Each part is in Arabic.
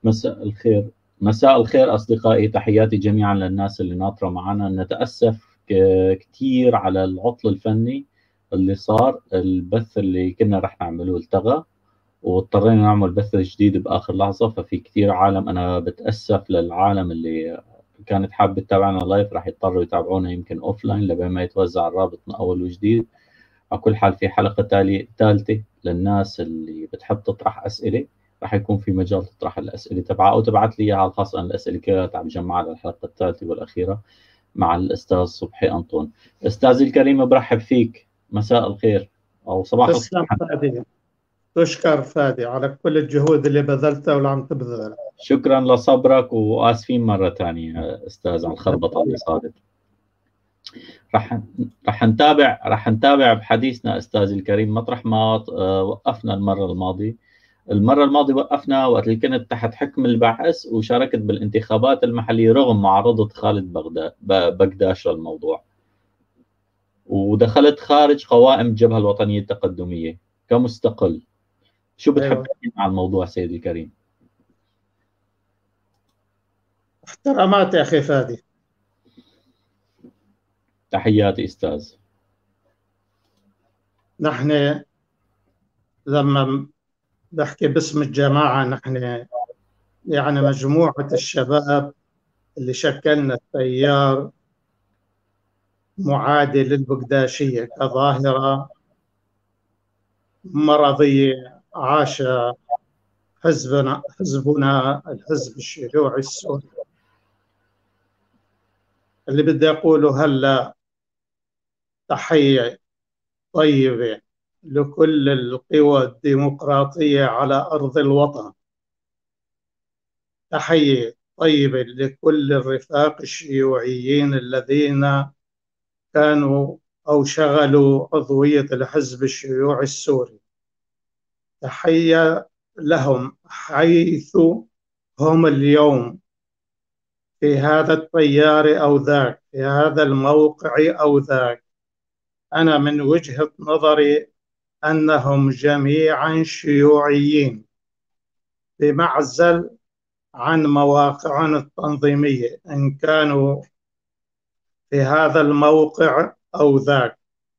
مساء الخير. مساء الخير أصدقائي، تحياتي جميعا للناس اللي ناطرة معنا. نتأسف كثير على العطل الفني اللي صار. البث اللي كنا رح نعمله التغى، واضطرينا نعمل بث جديد بآخر لحظة. ففي كثير عالم، أنا بتأسف للعالم اللي كانت حابة تتابعنا لايف، رح يضطروا يتابعونا يمكن أوفلاين لبين ما يتوزع الرابط من أول وجديد. على كل حال، في حلقة ثالثة للناس اللي بتحب تطرح أسئلة، راح يكون في مجال تطرح الأسئلة تبعها أو تبعت لي إياها على الخاص. أنا الأسئلة كلها عم بجمعها للحلقة الثالثة والأخيرة مع الأستاذ صبحي أنطون. أستاذي الكريم، برحب فيك. مساء الخير أو صباح الخير. تسلم فادي، تشكر فادي على كل الجهود اللي بذلتها واللي عم تبذلها. شكرا لصبرك، وآسفين مرة ثانية أستاذ على الخربطة اللي صارت. رح نتابع بحديثنا أستاذي الكريم مطرح ما وقفنا المرة الماضية. وقفنا وقت اللي كنت تحت حكم البعث وشاركت بالانتخابات المحلية رغم معارضة خالد بغداش للموضوع، ودخلت خارج قوائم الجبهة الوطنية التقدمية كمستقل. شو بتحب تحكي عن الموضوع سيدي الكريم؟ احترامات يا أخي فادي. تحياتي أستاذ. نحن لما بحكي باسم الجماعة، نحن يعني مجموعة الشباب اللي شكلنا التيار معادي للبغداشية كظاهرة مرضية عاش حزبنا الحزب الشيوعي السوري. اللي بدي أقوله هلا تحية طيبة لكل القوى الديمقراطية على أرض الوطن. تحية طيبة لكل الرفاق الشيوعيين الذين كانوا أو شغلوا عضوية الحزب الشيوعي السوري. تحية لهم حيث هم اليوم، في هذا التيار أو ذاك، في هذا الموقع أو ذاك. أنا من وجهة نظري أنهم جميعا شيوعيين بمعزل عن مواقعنا التنظيمية، إن كانوا في هذا الموقع أو ذاك.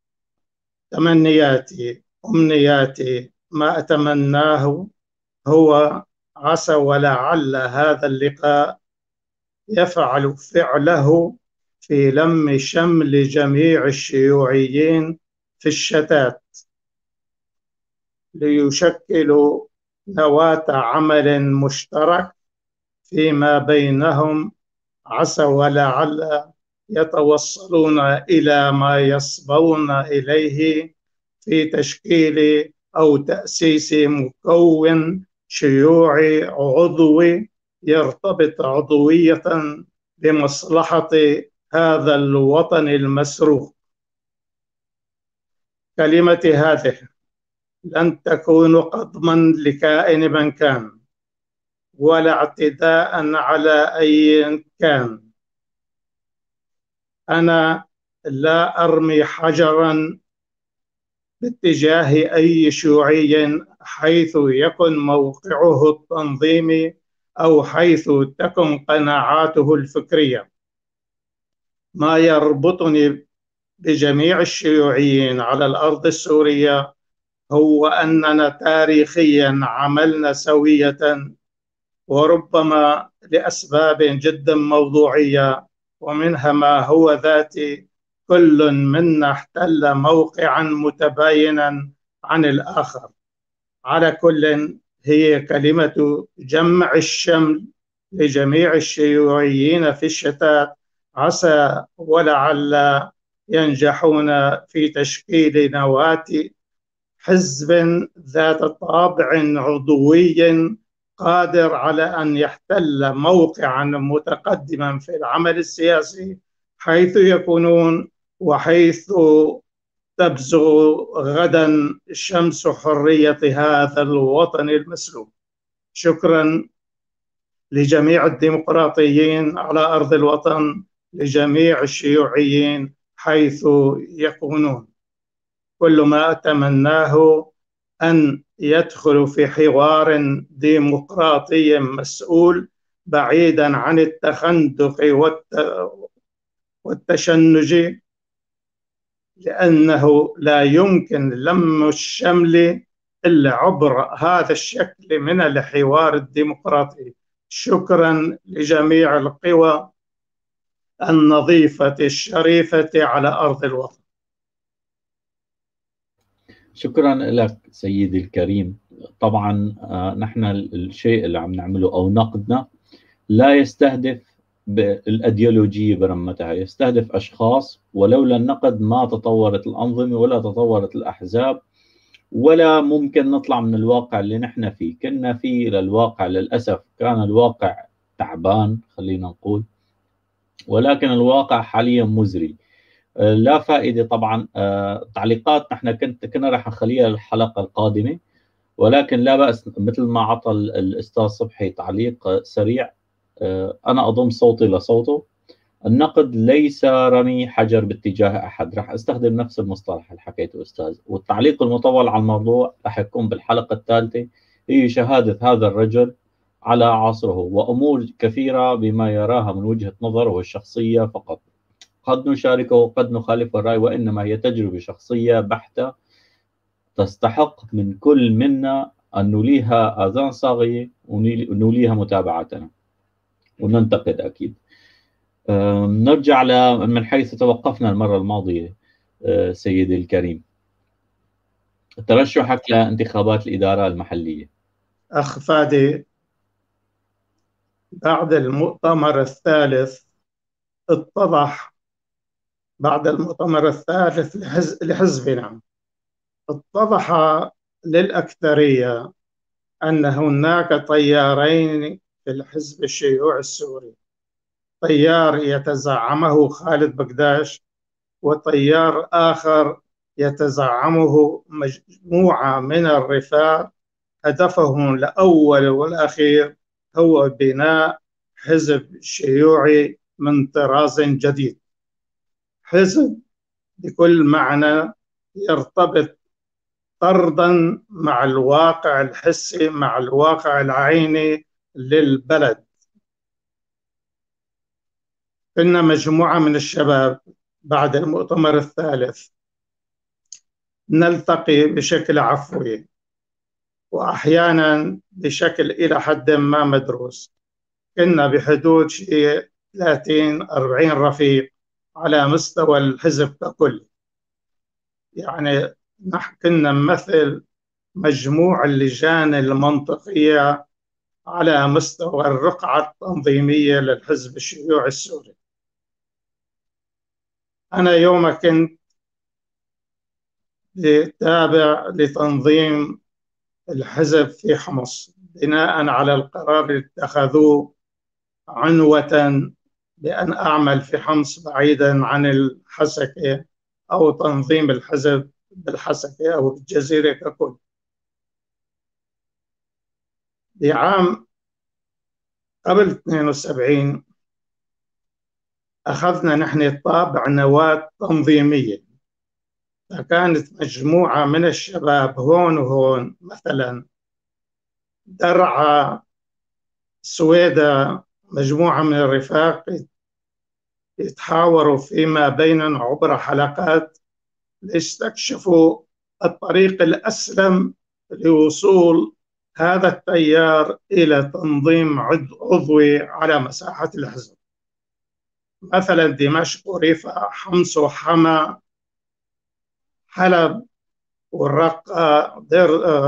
تمنياتي أمنياتي ما أتمناه هو عسى ولعل هذا اللقاء يفعل فعله في لم شمل جميع الشيوعيين في الشتات ليشكلوا نواة عمل مشترك فيما بينهم، عسى ولعل يتوصلون إلى ما يصبون إليه في تشكيل أو تأسيس مكون شيوعي عضوي يرتبط عضوية بمصلحة هذا الوطن المسروق. كلمتي هذه لن تكون قضما لكائن من كان ولا اعتداء على أي كان. أنا لا أرمي حجرا باتجاه أي شيوعي حيث يكن موقعه التنظيمي أو حيث تكن قناعاته الفكرية. ما يربطني بجميع الشيوعيين على الأرض السورية هو أننا تاريخيا عملنا سوية، وربما لأسباب جدا موضوعية ومنها ما هو ذاتي. كل منا احتل موقعا متباينا عن الآخر. على كل، هي كلمة جمع الشمل لجميع الشيوعيين في الشتات، عسى ولعل ينجحون في تشكيل نواة حزب ذات طابع عضوي قادر على أن يحتل موقعا متقدما في العمل السياسي حيث يكونون وحيث تبزغ غدا شمس حرية هذا الوطن المسلوب. شكرا لجميع الديمقراطيين على أرض الوطن، لجميع الشيوعيين حيث يكونون. كل ما أتمناه أن يدخل في حوار ديمقراطي مسؤول بعيدا عن التخندق والتشنج، لأنه لا يمكن لم الشمل إلا عبر هذا الشكل من الحوار الديمقراطي. شكرا لجميع القوى النظيفة الشريفة على أرض الوطن. شكرا لك سيدي الكريم. طبعا نحن الشيء اللي عم نعمله أو نقدنا لا يستهدف بالأيديولوجية برمتها، يستهدف أشخاص، ولولا النقد ما تطورت الأنظمة ولا تطورت الأحزاب، ولا ممكن نطلع من الواقع اللي نحن فيه. كنا فيه للواقع للأسف كان الواقع تعبان خلينا نقول، ولكن الواقع حاليا مزري. لا فائدة طبعا. تعليقات نحن كنا راح نخليها الحلقة القادمة، ولكن لا بأس مثل ما عطى الأستاذ صبحي تعليق سريع، أنا أضم صوتي لصوته. النقد ليس رمي حجر باتجاه أحد، راح أستخدم نفس المصطلح اللي حكيته أستاذ، والتعليق المطول على الموضوع راح يكون بالحلقة الثالثة، هي شهادة هذا الرجل على عصره وأمور كثيرة بما يراها من وجهة نظره الشخصية فقط. قد نشاركه وقد نخالف الرأي، وإنما هي تجربة شخصية بحتة تستحق من كل منا أن نوليها آذان صاغية ونوليها متابعتنا وننتقد أكيد. نرجع من حيث توقفنا المرة الماضية. سيدي الكريم، ترشحك لانتخابات الإدارة المحلية. أخ فادي، بعد المؤتمر الثالث اتضح، بعد المؤتمر الثالث لحزبنا اتضح للأكثرية أن هناك تيارين في الحزب الشيوعي السوري، تيار يتزعمه خالد بكداش، وتيار آخر يتزعمه مجموعة من الرفاق هدفهم الأول والأخير هو بناء حزب شيوعي من طراز جديد، حزب بكل معنى يرتبط طردا مع الواقع الحسي، مع الواقع العيني للبلد. كنا مجموعة من الشباب بعد المؤتمر الثالث نلتقي بشكل عفوي وأحيانا بشكل إلى حد ما مدروس. كنا بحدود شيء 30-40 رفيق على مستوى الحزب ككل، يعني نحن كنا نمثل مجموع اللجان المنطقية على مستوى الرقعة التنظيمية للحزب الشيوعي السوري. أنا يوم كنت تابع لتنظيم الحزب في حمص بناء على القرار اللي اتخذوه عنوة بأن أعمل في حمص بعيدا عن الحسكة أو تنظيم الحزب بالحسكة أو بالجزيرة ككل. بعام قبل 72 أخذنا نحن طابع نواة تنظيمية، فكانت مجموعة من الشباب هون وهون، مثلا درعا، سويدا، مجموعة من الرفاق يتحاوروا فيما بينهم عبر حلقات ليستكشفوا الطريق الأسلم لوصول هذا التيار إلى تنظيم عضوي على مساحة الحزب، مثلا دمشق وريفة، حمص وحما، حلب والرقة، دير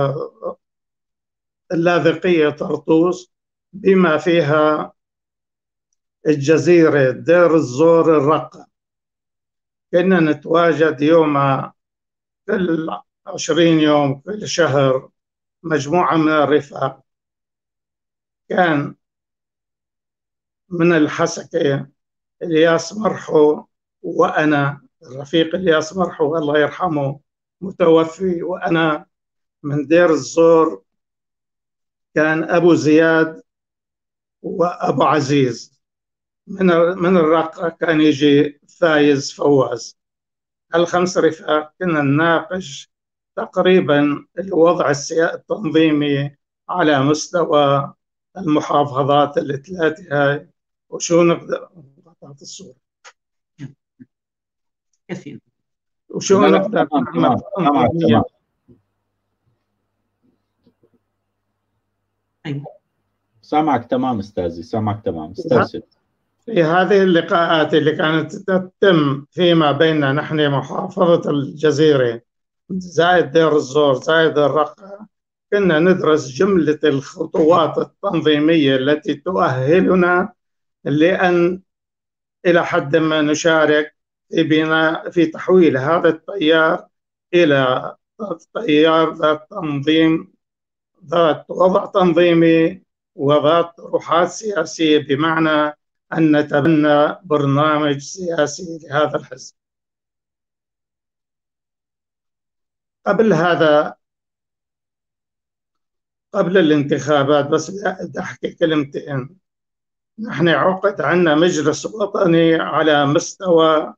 اللاذقية، طرطوس، بما فيها الجزيرة، دير الزور، الرقة. كنا نتواجد يوم كل 20 يوم كل شهر مجموعة من الرفاق. كان من الحسكة الياس مرحو وأنا، الرفيق الياس مرحو الله يرحمه متوفي، وأنا من دير الزور كان أبو زياد وأبو عزيز، من الرقة كان يجي فايز فواز. الخمس رفاق كنا نناقش تقريبا الوضع التنظيمي على مستوى المحافظات الثلاثة هاي، وشو نقدر قطعت الصورة كثير وشو لا لا نقدر تمام نعمل تمام تنظيميا. أيوة. سامعك تمام استاذي، سامعك تمام، استرسل. في هذه اللقاءات اللي كانت تتم فيما بيننا نحن محافظة الجزيرة زائد دير الزور زائد الرقة، كنا ندرس جملة الخطوات التنظيمية التي تؤهلنا لأن إلى حد ما نشارك في بناء في تحويل هذا التيار إلى تيار ذات تنظيم، ذات وضع تنظيمي وذات روحات سياسية، بمعنى أن نتبنى برنامج سياسي لهذا الحزب. قبل هذا، قبل الانتخابات، بس بدي أحكي كلمتين. نحن عقد عندنا مجلس وطني على مستوى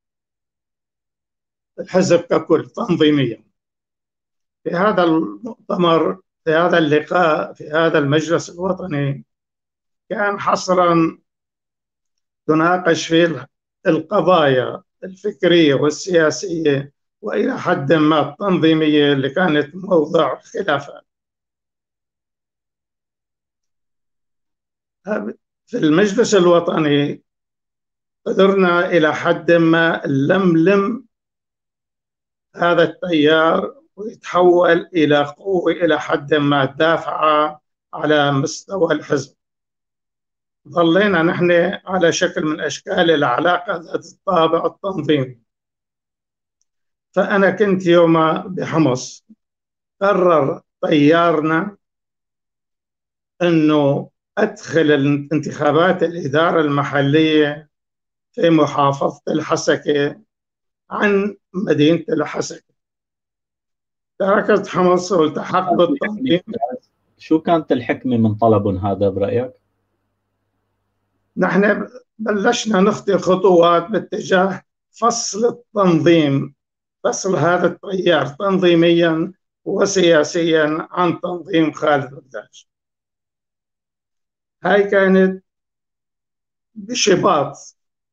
الحزب ككل تنظيميا. في هذا المؤتمر، في هذا اللقاء، في هذا المجلس الوطني، كان حصرا تناقش فيه القضايا الفكرية والسياسية وإلى حد ما التنظيمية اللي كانت موضع خلافات. في المجلس الوطني قدرنا إلى حد ما نلملم هذا التيار ويتحول إلى قوة إلى حد ما دافعة على مستوى الحزب. ظلينا نحن على شكل من أشكال العلاقة ذات الطابع التنظيمي. فأنا كنت يوم بحمص، قرر طيارنا أنه أدخل الانتخابات الإدارة المحلية في محافظة الحسكة عن مدينة الحسكة. تركت حمص والتحقت بالتنظيم. شو كانت الحكمة من طلبهم هذا برأيك؟ نحن بلشنا نخطي خطوات باتجاه فصل التنظيم، فصل هذا التيار تنظيميا وسياسيا عن تنظيم خالد بكداش. هاي كانت بشباط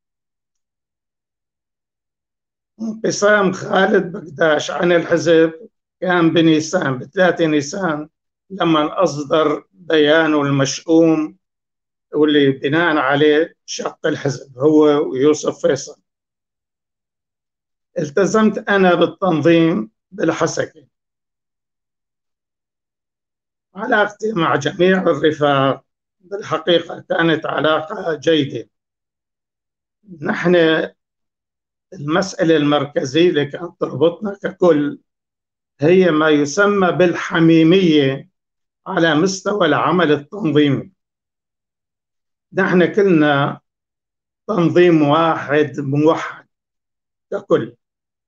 انقسام خالد بكداش عن الحزب، كان بنيسان، ب3 نيسان، لما أصدر بيانه المشؤوم واللي بناء عليه شق الحزب هو ويوسف فيصل. التزمت أنا بالتنظيم بالحسكة. علاقتي مع جميع الرفاق بالحقيقة كانت علاقة جيدة. نحن المسألة المركزية اللي كانت تربطنا ككل هي ما يسمى بالحميمية على مستوى العمل التنظيمي. نحن كلنا تنظيم واحد موحد ككل.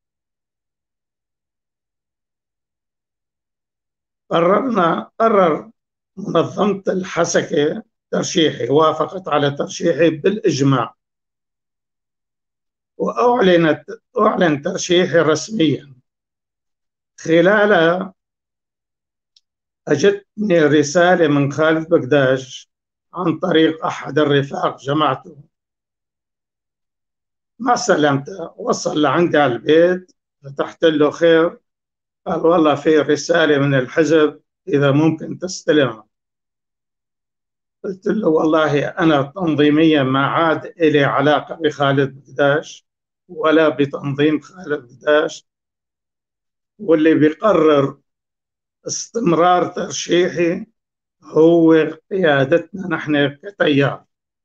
قرر منظمة الحسكة ترشيحي، وافقت على ترشيحي بالإجماع، وأعلن ترشيحي رسميا. خلالها أجتني رسالة من خالد بكداش عن طريق أحد الرفاق، جماعته، ما سلمته، وصل لعندي على البيت، فتحت له خير، قال والله في رسالة من الحزب إذا ممكن تستلمها. قلت له والله أنا تنظيميا ما عاد إلي علاقة بخالد بكداش ولا بتنظيم خالد بكداش، واللي بيقرر استمرار ترشيحي هو قيادتنا نحن كتيار.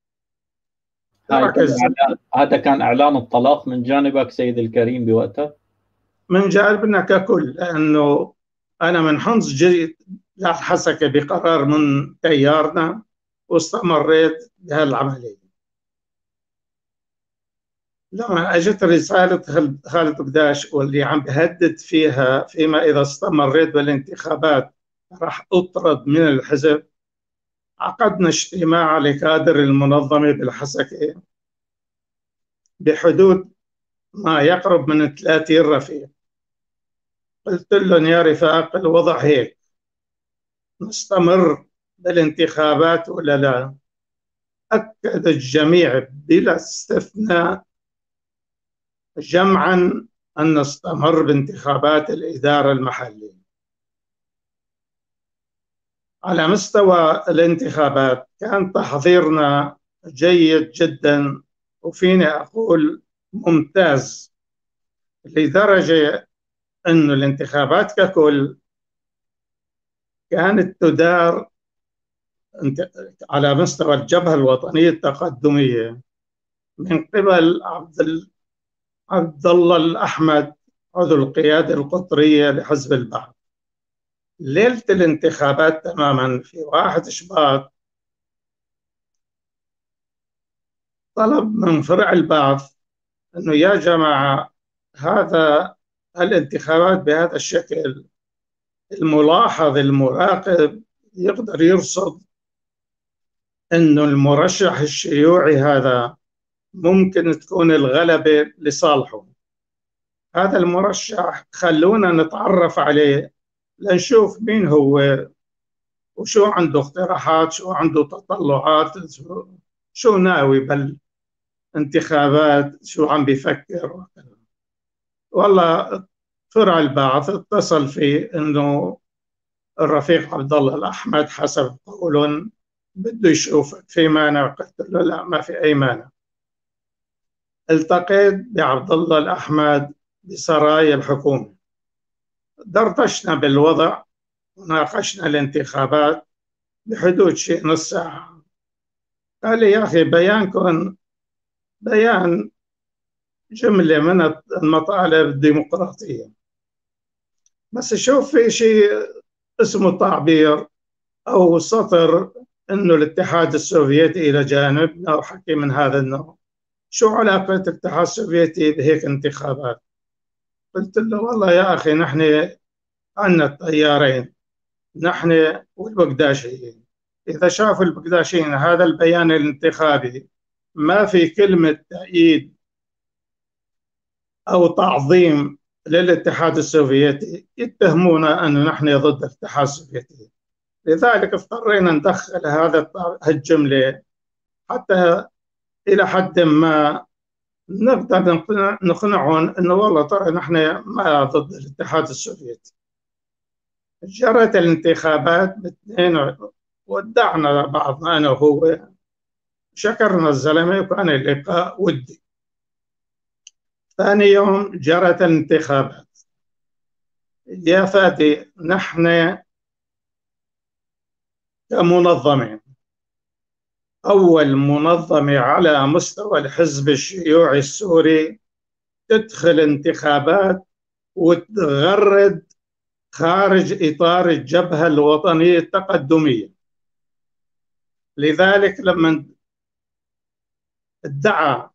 هذا كان إعلان الطلاق من جانبك سيد الكريم بوقتها؟ من جانبنا ككل، لأنه أنا من حمص جيت للحسكة بقرار من تيارنا واستمريت بهالعملية. لما اجت رسالة خالد بكداش واللي عم بهدد فيها فيما إذا استمريت بالانتخابات راح أطرد من الحزب، عقدنا اجتماع لكادر المنظمة بالحسكة بحدود ما يقرب من 30 رفيق. قلت لهم يا رفاق الوضع هيك، نستمر بالانتخابات ولا لا؟ أكد الجميع بلا استثناء جمعا أن نستمر بانتخابات الإدارة المحلية. على مستوى الانتخابات كان تحضيرنا جيد جدا، وفيني أقول ممتاز، لدرجة أن الانتخابات ككل كانت تدار على مستوى الجبهة الوطنية التقدمية من قبل عبد الله الأحمد، عضو القيادة القطرية لحزب البعث. ليلة الانتخابات تماما في 1 شباط طلب من فرع البعث أنه يا جماعة هذا الانتخابات بهذا الشكل، الملاحظ المراقب يقدر يرصد أنه المرشح الشيوعي هذا ممكن تكون الغلبة لصالحه. هذا المرشح خلونا نتعرف عليه لنشوف مين هو، وشو عنده اقتراحات، شو عنده تطلعات، شو ناوي بالانتخابات، شو عم بيفكر. والله فرع البعث اتصل فيه انه الرفيق عبد الله الاحمد حسب قولهم بده يشوفك، في مانع؟ قلت له لا، ما في اي مانع. التقيت بعبد الله الاحمد بسرايا الحكومه، دردشنا بالوضع وناقشنا الانتخابات بحدود شيء نص ساعه. قال لي يا اخي بيانكم بيان جمله من المطالب الديمقراطيه، بس شوف في شيء اسمه تعبير أو سطر أنه الاتحاد السوفيتي إلى جانب أو حكي من هذا النوع. شو علاقة الاتحاد السوفيتي بهيك انتخابات؟ قلت له والله يا أخي نحن عندنا التيارين، نحن والبقداشيين. إذا شافوا البقداشيين هذا البيان الانتخابي ما في كلمة تأييد أو تعظيم للاتحاد السوفيتي، يتهمونا أنه نحن ضد الاتحاد السوفيتي. لذلك اضطرينا ندخل هالجملة حتى إلى حد ما نقدر نقنعهم أنه والله ترى نحن ما ضد الاتحاد السوفيتي. جرت الانتخابات باثنين، ودعنا بعضنا أنا وهو، شكرنا الزلمة وكان اللقاء ودي. ثاني يوم جرت الانتخابات. يا فادي نحن كمنظمين، أول منظمة على مستوى الحزب الشيوعي السوري تدخل انتخابات وتغرد خارج إطار الجبهة الوطنية التقدمية. لذلك لما ادعى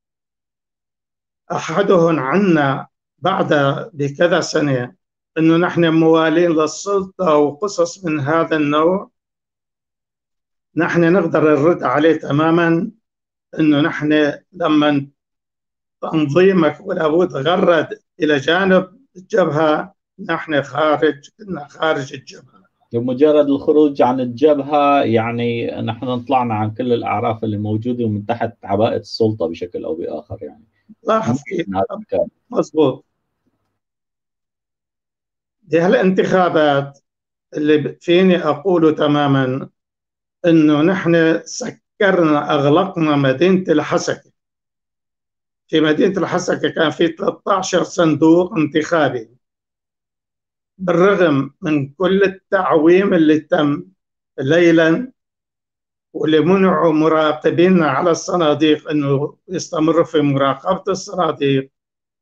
أحدهم عنا بعد بكذا سنة أنه نحن موالين للسلطة وقصص من هذا النوع، نحن نقدر نرد عليه تماما أنه نحن لما تنظيمك ولابد غرد إلى جانب الجبهة، نحن كنا خارج الجبهة. بمجرد الخروج عن الجبهة يعني نحن طلعنا عن كل الأعراف اللي موجودة ومن تحت عباءة السلطة بشكل أو بآخر يعني. لاحظ مضبوط. دي هالانتخابات اللي فيني أقول تماما أنه نحن سكرنا أغلقنا مدينة الحسكة. في مدينة الحسكة كان في 13 صندوق انتخابي، بالرغم من كل التعويم اللي تم ليلا واللي منعوا مراقبين على الصناديق أنه يستمروا في مراقبة الصناديق.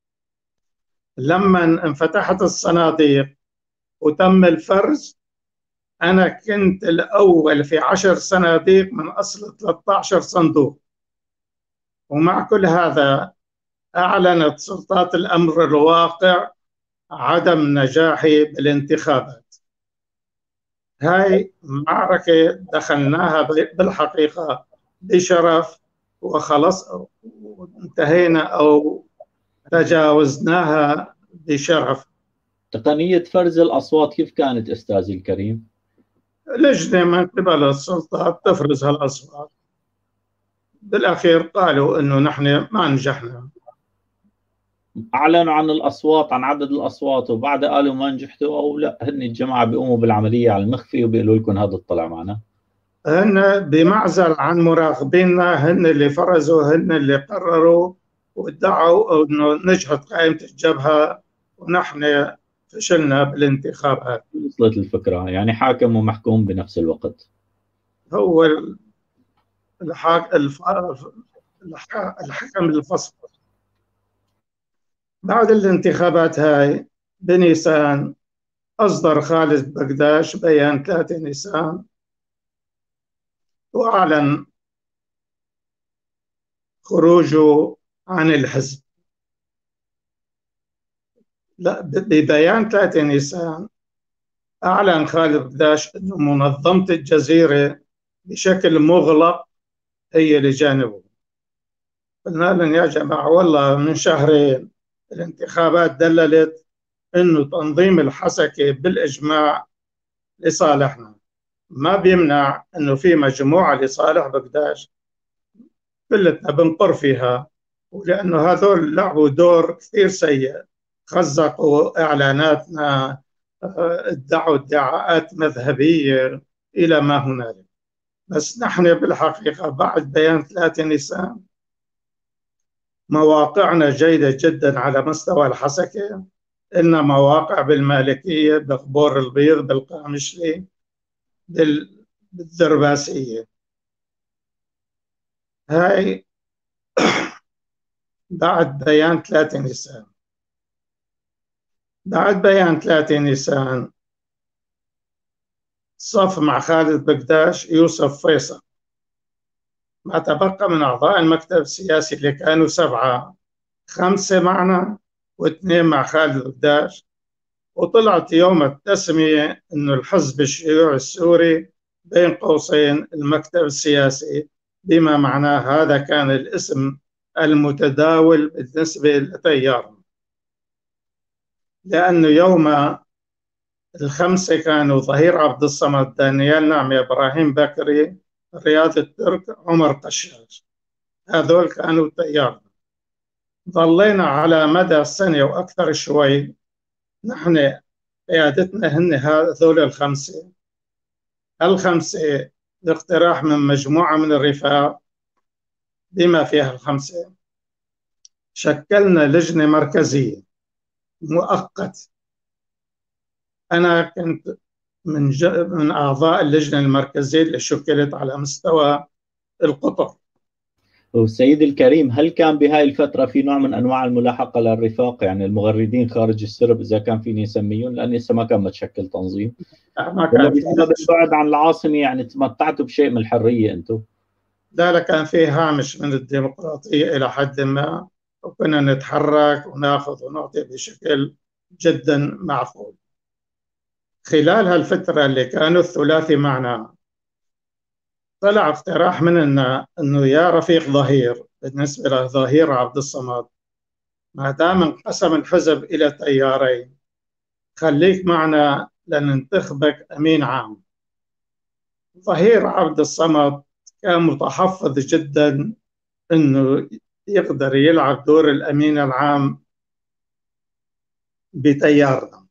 لما انفتحت الصناديق وتم الفرز، أنا كنت الأول في 10 صناديق من أصل 13 صندوق. ومع كل هذا أعلنت سلطات الأمر الواقع عدم نجاحي بالانتخابات. هاي معركة دخلناها بالحقيقة بشرف وخلص، وانتهينا أو تجاوزناها بشرف. تقنية فرز الأصوات كيف كانت أستاذي الكريم؟ لجنة من قبل السلطات تفرز هالأصوات، بالأخير قالوا إنه نحن ما نجحنا. أعلنوا عن الأصوات، عن عدد الأصوات، وبعد قالوا ما نجحتوا، أو لا هن الجماعة بيقوموا بالعملية على المخفي وبيقولوا لكم هذا طلع معنا؟ هن بمعزل عن مراقبينا، هن اللي فرزوا، هن اللي قرروا وادعوا انه نجحت قائمة الجبهة ونحن فشلنا بالانتخابات. وصلت الفكرة، يعني حاكم ومحكوم بنفس الوقت. هو الحكم الفصل. بعد الانتخابات هاي بنيسان أصدر خالد بقداش بيان 3 نيسان وأعلن خروجه عن الحزب. لا، ببيان 3 نيسان أعلن خالد بقداش أنه منظمة الجزيرة بشكل مغلق هي لجانبه. قلنا لهم يا جماعة والله من شهرين الانتخابات دللت أنه تنظيم الحسكة بالإجماع لصالحنا، ما بيمنع أنه في مجموعة لصالح بقداش كلتنا بنقر فيها، ولأنه هذول لعبوا دور كثير سيء، خزقوا إعلاناتنا، ادعوا ادعاءات مذهبية إلى ما هنالك. بس نحن بالحقيقة بعد بيان 3 نيسان مواقعنا جيدة جدا على مستوى الحسكة. إلنا مواقع بالمالكية، بخبور البيض، بالقامشلي، بالدرباسية. هاي بعد بيان 3 نيسان. بعد بيان 3 نيسان صف مع خالد بقداش يوسف فيصل، ما تبقى من أعضاء المكتب السياسي اللي كانوا 7، 5 معنا و2 مع خالد بقداش. وطلعت يوم التسمية إنه الحزب الشيوعي السوري بين قوسين المكتب السياسي، بما معناه هذا كان الاسم المتداول بالنسبة لتيارنا، لأنه يوم ال5 كانوا ظهير عبد الصمد، دانيال نعمة، إبراهيم بكري، رياض الترك، عمر قشاش، هذول كانوا تيارنا. ظلينا على مدى سنة وأكثر شوي نحن قيادتنا هن هذول الخمسة باقتراح من مجموعة من الرفاق بما فيها ال5 شكلنا لجنة مركزية مؤقت. أنا كنت من أعضاء اللجنة المركزية اللي شكلت على مستوى القطر. والسيد الكريم، هل كان بهاي الفترة في نوع من أنواع الملاحقة للرفاق، يعني المغردين خارج السرب إذا كان فيني أسميهم، لأن لسه ما كان متشكل تنظيم، ما ولا كان بسبب البعد عن العاصمة يعني تمتعتوا بشيء من الحرية أنتم؟ لا، كان في هامش من الديمقراطية إلى حد ما، وكنا نتحرك وناخذ ونعطي بشكل جدا معقول. خلال هالفترة اللي كانوا الثلاثي معنا طلع اقتراح مننا انه يا رفيق ظهير، بالنسبه لظهير عبد الصمد، ما دام انقسم الحزب الى تيارين خليك معنا لننتخبك امين عام. ظهير عبد الصمد كان متحفظ جدا انه يقدر يلعب دور الامين العام بتيارنا.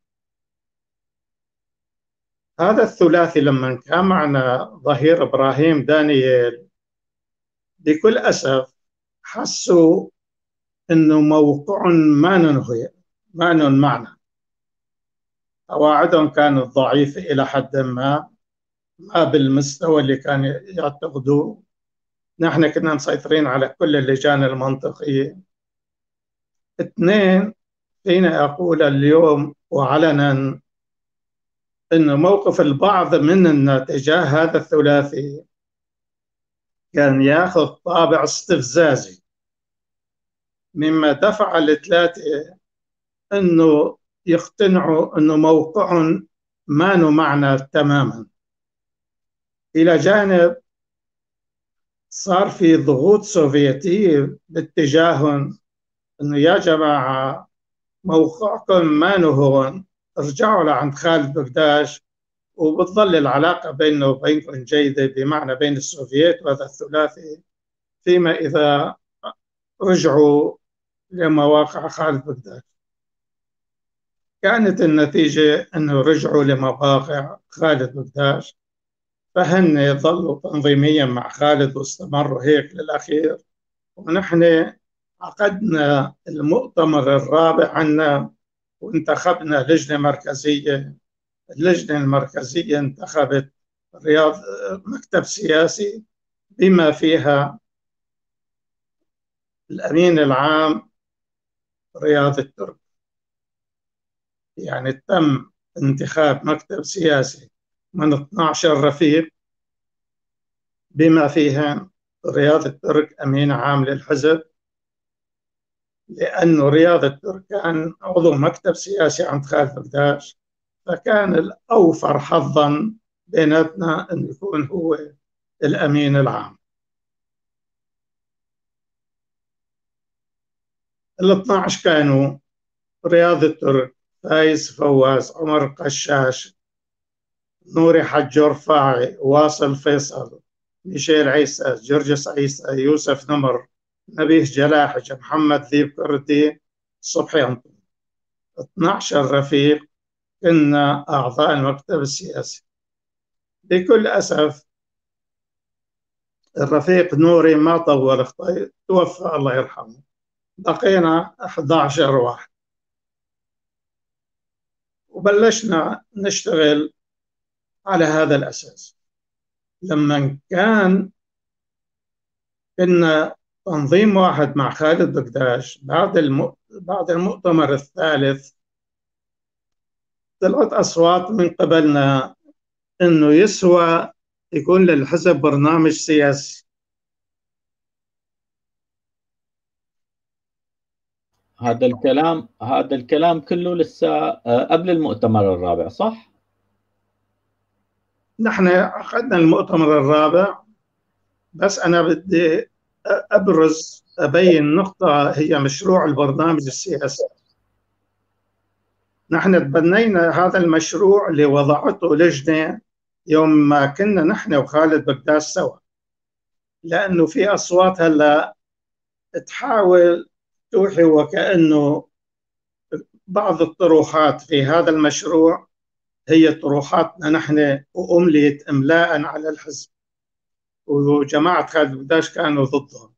هذا الثلاثي لما كان معنا ظهير ابراهيم دانيال بكل اسف حسوا انه موقع ما معنا. قواعدهم كانت ضعيفة إلى حد ما بالمستوى اللي كان يعتقدوه. نحن كنا مسيطرين على كل اللجان المنطقية. 2، فينا أقول اليوم وعلنا أن موقف البعض مننا تجاه هذا الثلاثي كان يأخذ طابع استفزازي، مما دفع ال3 أنه يقتنعوا أنه موقع ما معنا تماما. إلى جانب صار في ضغوط سوفيتية باتجاههم أنه يا جماعة موقعكم ما هون، رجعوا لعند خالد بقداش، وبتظل العلاقة بينه وبينكم جيدة، بمعنى بين السوفييت وهذا الثلاثي، فيما إذا رجعوا لمواقع خالد بقداش. كانت النتيجة أنه رجعوا لمواقع خالد بقداش، فهن ظلوا تنظيميا مع خالد واستمروا هيك للأخير. ونحن عقدنا المؤتمر الرابع عنا وانتخبنا لجنة مركزية. اللجنة المركزية انتخبت رياض مكتب سياسي بما فيها الأمين العام رياض الترك. يعني تم انتخاب مكتب سياسي من 12 رفيق بما فيها رياض الترك أمين عام للحزب، لأنه رياض الترك كان عضو مكتب سياسي عند خالد بقداش، فكان الأوفر حظا بيناتنا أن يكون هو الأمين العام. ال 12 كانوا رياض الترك، فايز فواز، عمر قشاش، نوري حج رفاعي، واصل فيصل، ميشيل عيسى، جرجس عيسى، يوسف نمر، نبيه جلاحج، محمد ذيب كردي، صبحي أنطون. 12 رفيق كنا أعضاء المكتب السياسي. بكل أسف الرفيق نوري ما طول، توفى الله يرحمه. بقينا 11 واحد، وبلشنا نشتغل على هذا الأساس. لما كنا تنظيم واحد مع خالد بقداش، بعد المؤتمر الثالث طلعت أصوات من قبلنا إنه يسوى يكون للحزب برنامج سياسي. هذا الكلام كله لسه قبل المؤتمر الرابع، صح؟ نحن عقدنا المؤتمر الرابع، بس أنا بدي أبين نقطة هي مشروع البرنامج السياسي. نحن تبنينا هذا المشروع اللي وضعته لجنة يوم ما كنا نحن وخالد بقداش سوا، لأنه في أصوات هلا تحاول توحي وكأنه بعض الطروحات في هذا المشروع هي طروحاتنا نحن وأمليت إملاء على الحزب، وجماعة خالد بقداش كانوا ضدها.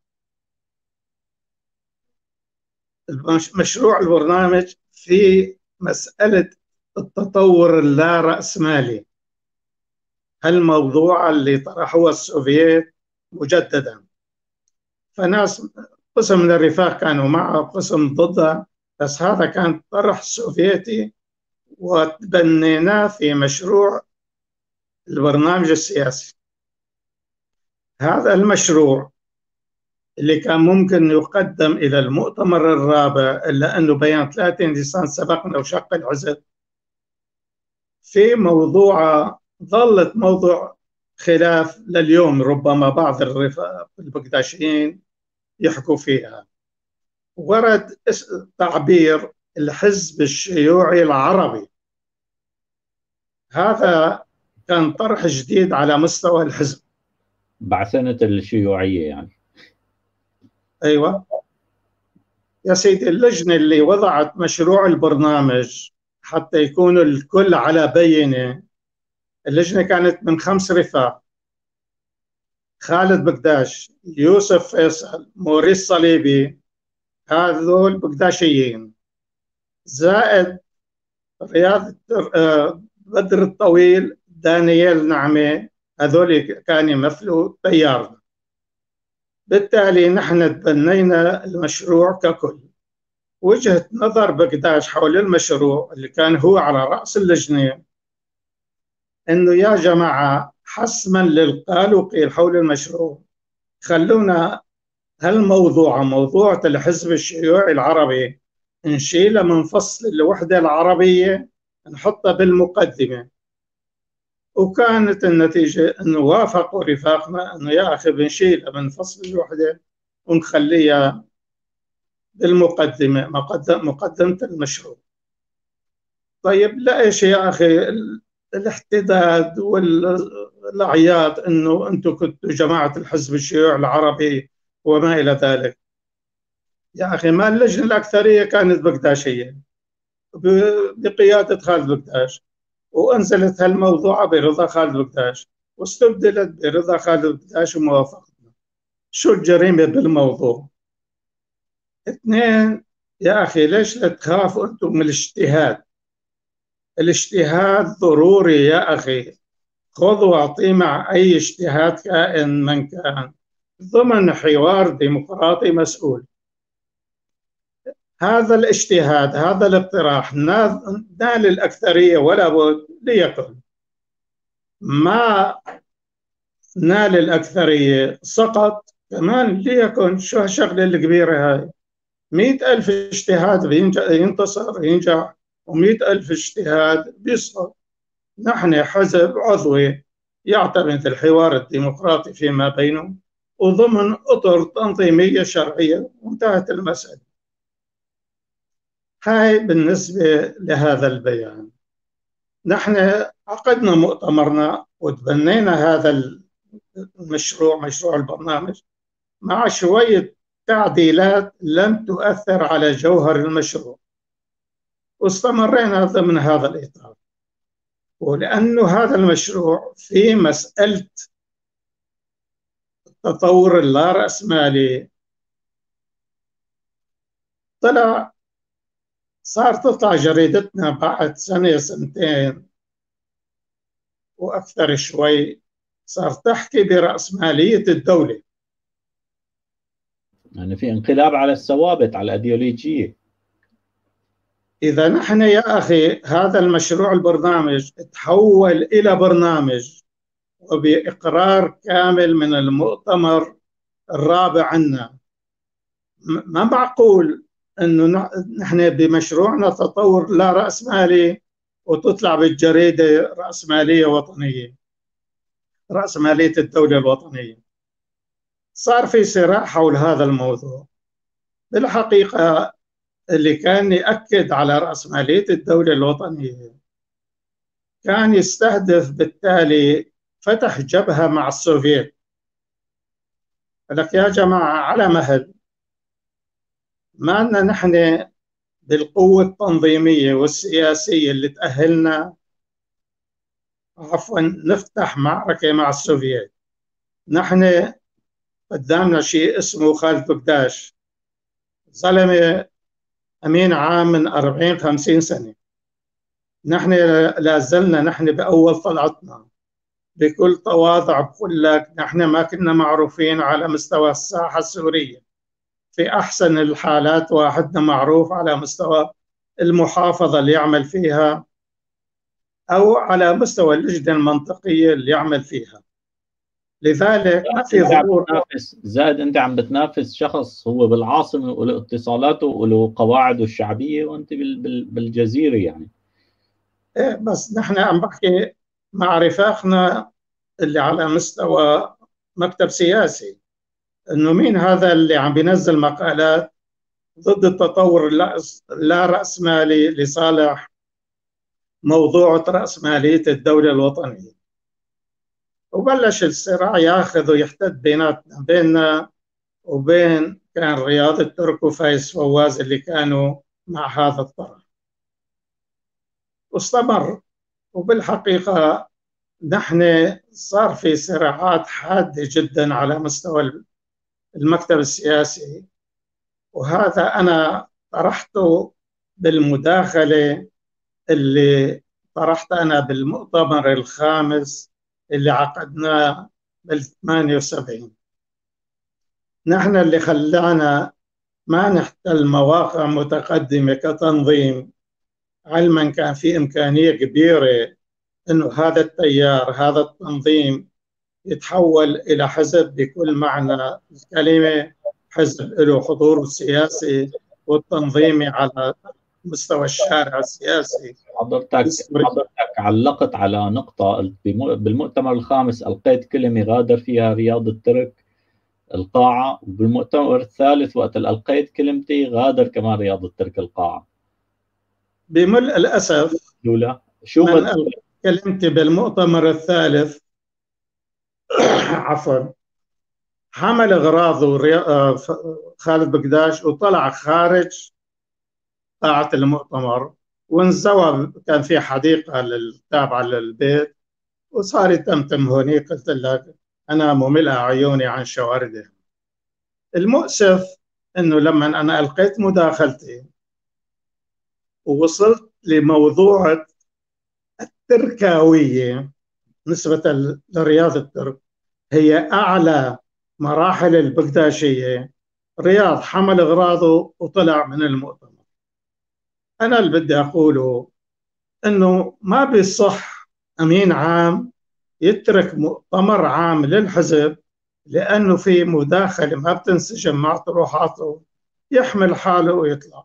مشروع البرنامج في مسألة التطور اللا رأسمالي، هالموضوع اللي طرحوه السوفييت مجددا. فناس قسم من الرفاق كانوا معه، قسم ضده، بس هذا كان طرح سوفيتي وتبنيناه في مشروع البرنامج السياسي. هذا المشروع اللي كان ممكن يقدم إلى المؤتمر الرابع، إلا أنه بيان 30 نيسان سبقنا وشق الحزب في موضوع، ظلت موضوع خلاف لليوم، ربما بعض الرفاق البقداشيين يحكوا فيها. ورد تعبير الحزب الشيوعي العربي، هذا كان طرح جديد على مستوى الحزب. بعثنة الشيوعية يعني. أيوة يا سيدي، اللجنة اللي وضعت مشروع البرنامج حتى يكون الكل على بينة، اللجنة كانت من 5 رفاق: خالد بقداش، يوسف فيصل، موريس صليبي، هذول بقداشيين، زائد رياض بدر الطويل، دانيال نعمة، هذول كانوا يمثلوا تيارنا. بالتالي نحن تبنينا المشروع ككل. وجهة نظر بقداش حول المشروع اللي كان هو على رأس اللجنة إنه يا جماعة حسما للقال وقيل حول المشروع، خلونا هالموضوع، موضوع الحزب الشيوعي العربي، نشيله من فصل الوحدة العربية، نحطه بالمقدمة. وكانت النتيجة أنه وافقوا رفاقنا أنه يا أخي بنشيلها من فصل الوحدة ونخليها بالمقدمة، مقدمة المشروع. طيب ليش يا أخي الاحتداد والأعياد أنه أنتم كنتوا جماعة الحزب الشيوعي العربي وما إلى ذلك؟ يا أخي ما اللجنة الأكثرية كانت بقداشية بقيادة خالد بقداش، وأنزلت هالموضوع برضا خالد بقداش، واستبدلت برضا خالد بقداش وموافقتنا. شو الجريمة بالموضوع؟ اثنين، يا أخي ليش لا تخافوا أنتم من الاجتهاد؟ الاجتهاد ضروري يا أخي، خذ واعطي مع أي اجتهاد كائن من كان ضمن حوار ديمقراطي مسؤول. هذا الاجتهاد، هذا الاقتراح نال الأكثرية ولا بد ليكن، ما نال الأكثرية سقط كمان ليكن. شو هالشغلة الكبيرة هاي؟ 100,000 اجتهاد ينتصر ينجح، و100,000 اجتهاد بيسقط. نحن حزب عضوي يعتمد الحوار الديمقراطي فيما بينه وضمن أطر تنظيمية شرعية، وانتهت المسألة. هاي بالنسبة لهذا البيان. نحن عقدنا مؤتمرنا وتبنينا هذا المشروع، مشروع البرنامج، مع شوية تعديلات لم تؤثر على جوهر المشروع، واستمرينا ضمن هذا الإطار. ولأنه هذا المشروع في مسألة التطور اللارأسمالي صار تطلع جريدتنا بعد سنة سنتين وأكثر شوي، صار تحكي برأسمالية الدولة. يعني في انقلاب على الثوابت، على الأيديولوجية. إذا نحن يا أخي هذا المشروع البرنامج تحول إلى برنامج وبإقرار كامل من المؤتمر الرابع عنا، ما معقول أنه نحن بمشروعنا تطور لا رأسمالي وتطلع بالجريدة رأسمالية وطنية، رأسمالية الدولة الوطنية. صار في صراع حول هذا الموضوع. بالحقيقة اللي كان يأكد على رأسمالية الدولة الوطنية كان يستهدف بالتالي فتح جبهة مع السوفيت. لك يا جماعة على مهل ما أن نحن بالقوة التنظيمية والسياسية اللي تأهلنا عفوا نفتح معركة مع السوفيت. نحن قدامنا شيء اسمه خالد بقداش، زلمة أمين عام من 40-50 سنة. نحن لا زلنا نحن بأول طلعتنا بكل تواضع بقول لك نحن ما كنا معروفين على مستوى الساحة السورية. في أحسن الحالات واحدنا معروف على مستوى المحافظة اللي يعمل فيها أو على مستوى اللجنة المنطقية اللي يعمل فيها. لذلك ما في ظهور. زائد أنت عم بتنافس شخص هو بالعاصمة وله اتصالاته وله قواعده الشعبية، وأنت بالجزيرة يعني. إيه بس نحن عم بحكي مع رفاقنا اللي على مستوى مكتب سياسي، انه مين هذا اللي عم بينزل مقالات ضد التطور اللا رأسمالي لصالح موضوع رأسمالية الدولة الوطنية. وبلش الصراع ياخذ ويحتد بيننا وبين كان رياض الترك وفايز فواز اللي كانوا مع هذا الطرف، واستمر. وبالحقيقة نحن صار في صراعات حادة جدا على مستوى المكتب السياسي، وهذا أنا طرحته بالمداخلة اللي طرحتها أنا بالمؤتمر الخامس اللي عقدناه بال78. نحن اللي خلانا ما نحتل مواقع متقدمة كتنظيم، علما كان في إمكانية كبيرة أنه هذا التيار هذا التنظيم يتحول إلى حزب بكل معنى الكلمة، حزب له حضور سياسي والتنظيمي على مستوى الشارع السياسي. حضرتك علقت على نقطة بالمؤتمر الخامس ألقيت كلمة غادر فيها رياض الترك القاعة، وبالمؤتمر الثالث وقت ألقيت كلمتي غادر كمان رياض الترك القاعة. بملء الأسف لولا شو من كلمتي بالمؤتمر الثالث عفوا، حمل أغراضه خالد بقداش وطلع خارج قاعة المؤتمر، وانزوى. كان في حديقة تابعة للبيت، وصار يتمتم هونيك. قلت لك أنا مملأ عيوني عن شوارده. المؤسف أنه لما أنا ألقيت مداخلتي ووصلت لموضوع التركاوية نسبة لرياض الترك، هي أعلى مراحل البقداشية. رياض حمل أغراضه وطلع من المؤتمر. أنا اللي بدي أقوله أنه ما بيصح أمين عام يترك مؤتمر عام للحزب لأنه في مداخلة ما بتنسجم مع طروحاته، يحمل حاله ويطلع.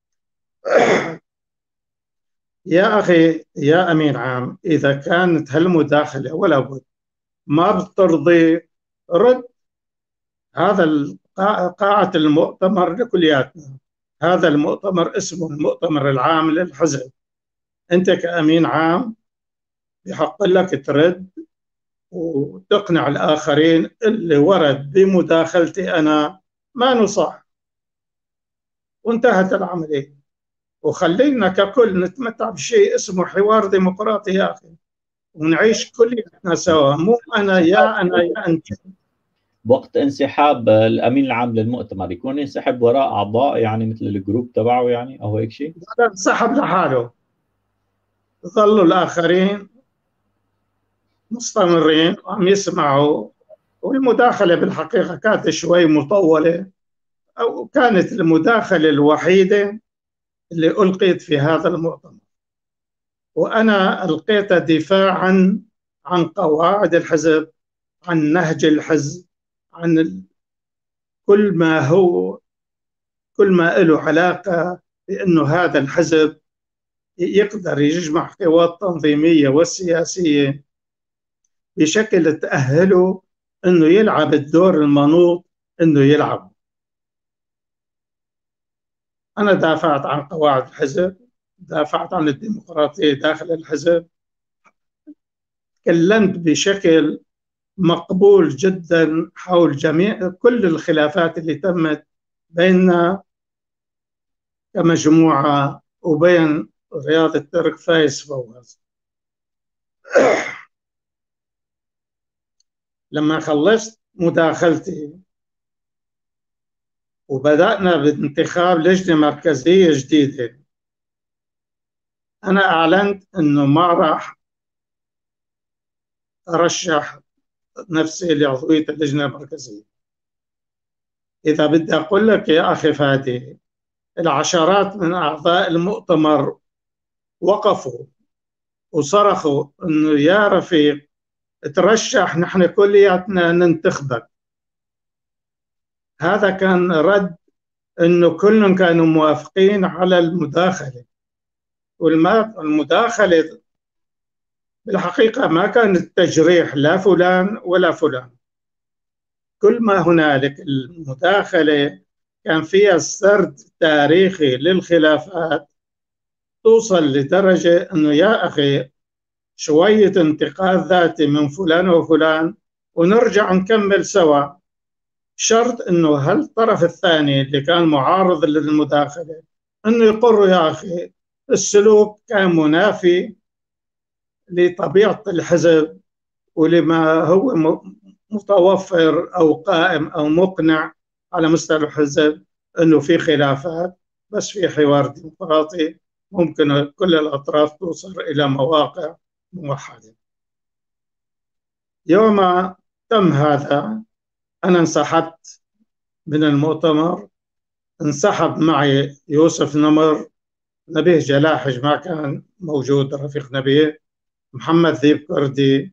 يا أخي يا أمين عام، إذا كانت هالمداخلة ولا بد ما بترضي، رد. هذا قاعة المؤتمر لكلياتنا. هذا المؤتمر اسمه المؤتمر العام للحزب. أنت كأمين عام بحق لك ترد وتقنع الآخرين. اللي ورد بمداخلتي أنا ما نصح، وانتهت العملية. وخلينا ككل نتمتع بشيء اسمه حوار ديمقراطي يا أخي، ونعيش كلنا سوا، مو أنا يا أنت. وقت انسحاب الامين العام للمؤتمر يكون ينسحب وراء اعضاء يعني مثل الجروب تبعه يعني او هيك شيء؟ هذا انسحب لحاله، ظلوا الآخرين مستمرين وعم يسمعوا. والمداخلة بالحقيقة كانت شوي مطولة، أو كانت المداخلة الوحيدة اللي ألقيت في هذا المؤتمر، وأنا ألقيت دفاعا عن قواعد الحزب، عن نهج الحزب، عن كل ما هو كل ما له علاقة بأنه هذا الحزب يقدر يجمع قوات تنظيمية والسياسية بشكل تأهله أنه يلعب الدور المنوط أنه يلعب. أنا دافعت عن قواعد الحزب، دافعت عن الديمقراطية داخل الحزب، تكلمت بشكل مقبول جدا حول جميع كل الخلافات اللي تمت بيننا كمجموعة وبين رياض الترك فايز فواز. لما خلصت مداخلتي وبدأنا بانتخاب لجنة مركزية جديدة، أنا أعلنت أنه ما راح أرشح نفسي لعضوية اللجنة المركزية. إذا بدي أقول لك يا أخي فادي، العشرات من أعضاء المؤتمر وقفوا وصرخوا أنه يا رفيق ترشح، نحن كلياتنا ننتخبك. هذا كان رد أنه كلهم كانوا موافقين على المداخلة. والمداخلة بالحقيقة ما كانت تجريح لا فلان ولا فلان. كل ما هنالك المداخلة كان فيها سرد تاريخي للخلافات، توصل لدرجة أنه يا أخي شوية انتقاد ذاتي من فلان وفلان ونرجع نكمل سوا. شرط أنه هالطرف الثاني اللي كان معارض للمداخلة أنه يقر يا أخي السلوك كان منافي لطبيعة الحزب ولما هو متوفر أو قائم أو مقنع على مستوى الحزب، أنه في خلافات بس في حوار ديمقراطي ممكن كل الأطراف توصل إلى مواقع موحدة. يوم تم هذا أنا انسحبت من المؤتمر. انسحب معي يوسف نمر، نبيه جلاحج ما كان موجود، رفيق نبيه، محمد ذيب كردي،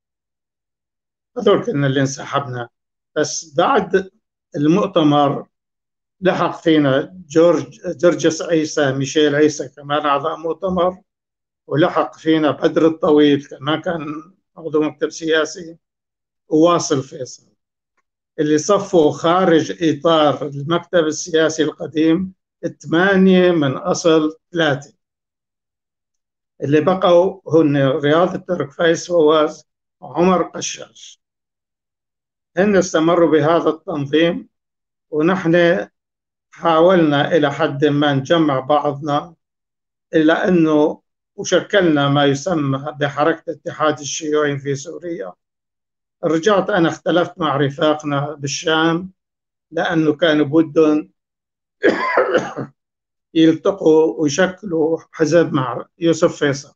هذول كنا اللي انسحبنا. بس بعد المؤتمر لحق فينا جرجس عيسى، ميشيل عيسى كمان أعضاء مؤتمر، ولحق فينا بدر الطويل كمان كان عضو مكتب سياسي، وواصل فيصل، اللي صفوا خارج إطار المكتب السياسي القديم 8 من أصل 3. اللي بقوا هن رياض الترك، فايز فواز، وعمر قشاش. هن استمروا بهذا التنظيم، ونحن حاولنا إلى حد ما نجمع بعضنا، إلى أنه وشكلنا ما يسمى بحركة الاتحاد الشيوعي في سوريا. رجعت أنا اختلفت مع رفاقنا بالشام، لأنه كانوا بدهم يلتقوا ويشكلوا حزب مع يوسف فيصل.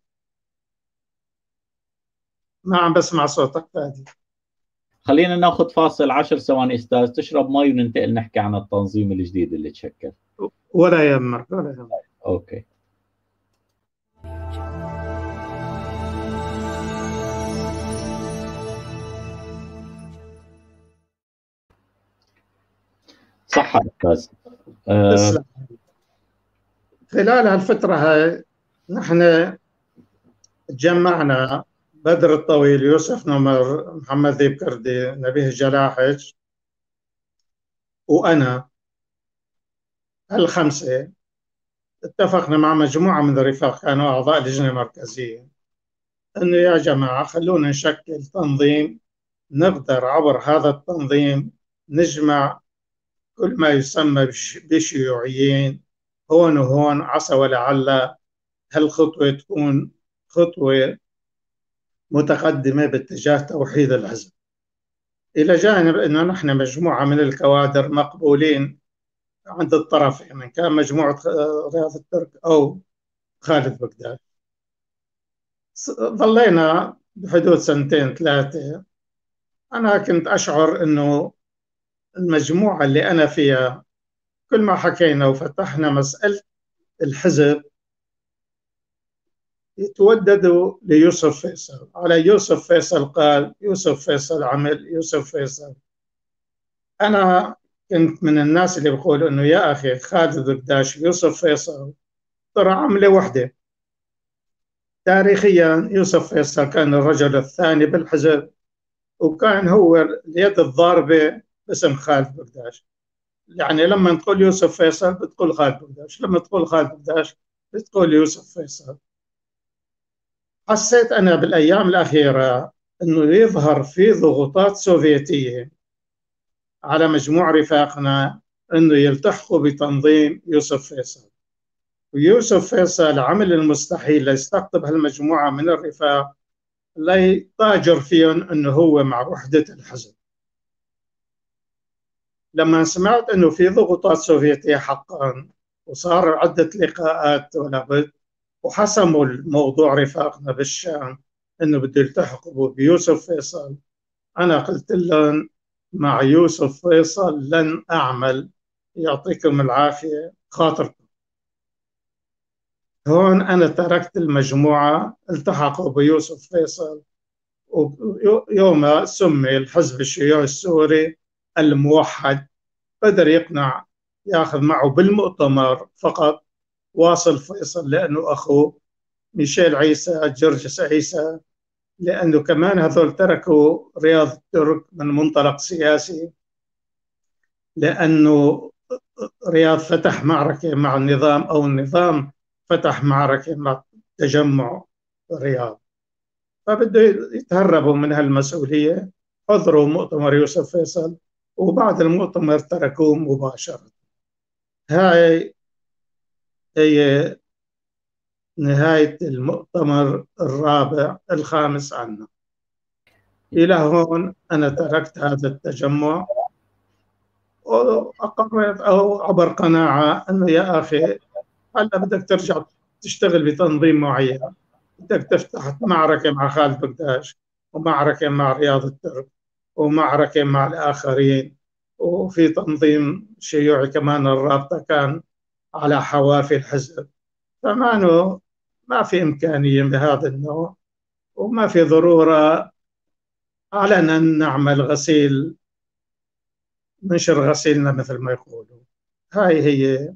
ما عم بسمع صوتك فادي. خلينا ناخذ فاصل 10 ثواني استاذ، تشرب مي وننتقل نحكي عن التنظيم الجديد اللي تشكل. ولا يهمك ولا يهمك. اوكي. صح استاذ. تسلم. خلال هالفترة هاي نحن تجمعنا بدر الطويل، يوسف نمر، محمد ذيب كردي، نبيه جلاحج، وأنا، الخمسة اتفقنا مع مجموعة من الرفاق كانوا أعضاء لجنة مركزية، أنه يا جماعة خلونا نشكل تنظيم نقدر عبر هذا التنظيم نجمع كل ما يسمى بشيوعيين هون وهون، عسى ولعل هالخطوة تكون خطوة متقدمة باتجاه توحيد الحزب، إلى جانب أنه نحن مجموعة من الكوادر مقبولين عند الطرفين، من كان مجموعة رياض الترك أو خالد بغداد. ظلينا بحدود سنتين ثلاثة. أنا كنت أشعر أنه المجموعة اللي أنا فيها كل ما حكينا وفتحنا مسألة الحزب يتوددوا ليوسف فيصل، على يوسف فيصل قال، يوسف فيصل عمل، يوسف فيصل. أنا كنت من الناس اللي بقول إنه يا أخي خالد بغداش، يوسف فيصل ترى عملة واحدة. تاريخيا يوسف فيصل كان الرجل الثاني بالحزب، وكان هو اليد الضاربة باسم خالد بغداش. يعني لما تقول يوسف فيصل بتقول خالد بغداش، لما تقول خالد بغداش بتقول يوسف فيصل. حسيت أنا بالأيام الأخيرة أنه يظهر في ضغوطات سوفيتية على مجموع رفاقنا أنه يلتحقوا بتنظيم يوسف فيصل، ويوسف فيصل عمل المستحيل ليستقطب هالمجموعة من الرفاق ليتاجر فيهم أنه هو مع وحدة الحزب. لما سمعت أنه في ضغوطات سوفيتية حقا وصار عدة لقاءات ولا بد وحسموا الموضوع رفاقنا بالشام أنه بده يلتحقوا بيوسف فيصل، أنا قلت لهم مع يوسف فيصل لن أعمل، يعطيكم العافية خاطركم. هون أنا تركت المجموعة، التحقوا بيوسف فيصل، ويوم سمي الحزب الشيوعي السوري الموحد قدر يقنع ياخذ معه بالمؤتمر فقط واصل فيصل لأنه أخوه، ميشيل عيسى، جرجس عيسى، لأنه كمان هذول تركوا رياض الترك من منطلق سياسي، لأنه رياض فتح معركة مع النظام، أو النظام فتح معركة مع تجمع رياض، فبده يتهربوا من هالمسؤولية. حضروا مؤتمر يوسف فيصل وبعد المؤتمر تركوه مباشرة. هاي هي نهاية المؤتمر الرابع الخامس عنا. إلى هون أنا تركت هذا التجمع وأقررت أو عبر قناعة أنه يا أخي هلا بدك ترجع تشتغل بتنظيم معين، بدك تفتح معركة مع خالد بغداش، ومعركة مع رياض الترك، ومعركة مع الآخرين، وفي تنظيم شيوعي كمان الرابطة كان على حوافي الحزب، ما في إمكانية بهذا النوع، وما في ضرورة علنا نعمل غسيل، ننشر غسيلنا مثل ما يقولوا. هاي هي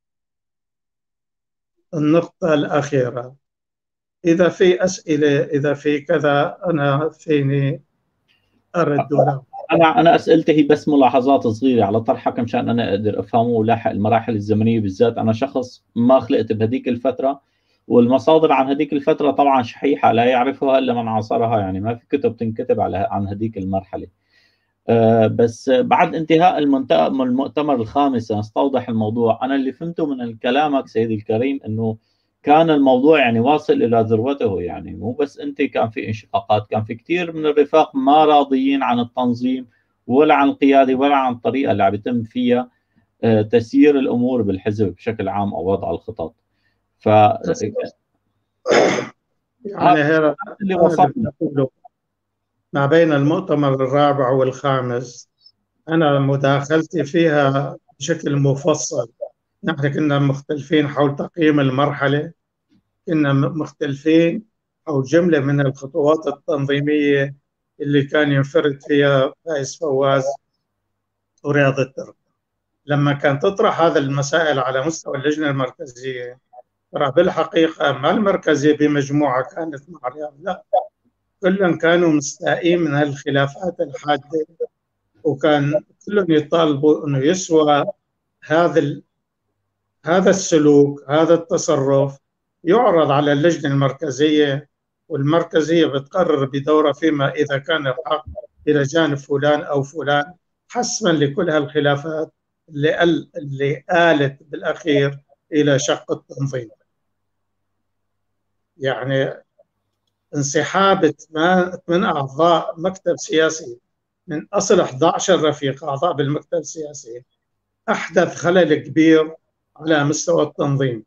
النقطة الأخيرة. إذا في أسئلة، إذا في كذا، أنا فيني أرد ولا. انا اسئلتي هي بس ملاحظات صغيره على طرحك مشان انا اقدر افهمه ولاحق المراحل الزمنيه بالذات. انا شخص ما خلقت بهذيك الفتره والمصادر عن هذيك الفترة طبعا شحيحة لا يعرفها إلا من عاصرها، يعني ما في كتب تنكتب عن هذيك المرحلة. بس بعد انتهاء المؤتمر الخامس نستوضح الموضوع. أنا اللي فهمته من كلامك سيدي الكريم أنه كان الموضوع يعني واصل إلى ذروته، يعني مو بس أنت، كان في انشقاقات، كان في كثير من الرفاق ما راضيين عن التنظيم ولا عن القيادة ولا عن الطريقة اللي عم يتم فيها تسيير الأمور بالحزب بشكل عام أو وضع الخطط. ف يعني هذا اللي وصلنا ما بين المؤتمر الرابع والخامس أنا مداخلتي فيها بشكل مفصل. نحن كنا مختلفين حول تقييم المرحلة، كنا مختلفين حول جملة من الخطوات التنظيمية اللي كان ينفرد فيها فايز فواز ورياض الترك. لما كان تطرح هذا المسائل على مستوى اللجنة المركزية، ترى بالحقيقة ما المركزية بمجموعة كانت مع رياض، لا، كلهم كانوا مستائين من هالخلافات الحادة، وكان كلهم يطالبوا انه يسوى هذا السلوك، هذا التصرف يعرض على اللجنة المركزية، والمركزية بتقرر بدورها فيما إذا كان الحق إلى جانب فلان أو فلان، حسما لكل هالخلافات اللي آلت بالأخير إلى شق التنظيم. يعني انسحاب من أعضاء مكتب سياسي من أصل 11 رفيق أعضاء بالمكتب السياسي أحدث خلل كبير على مستوى التنظيم.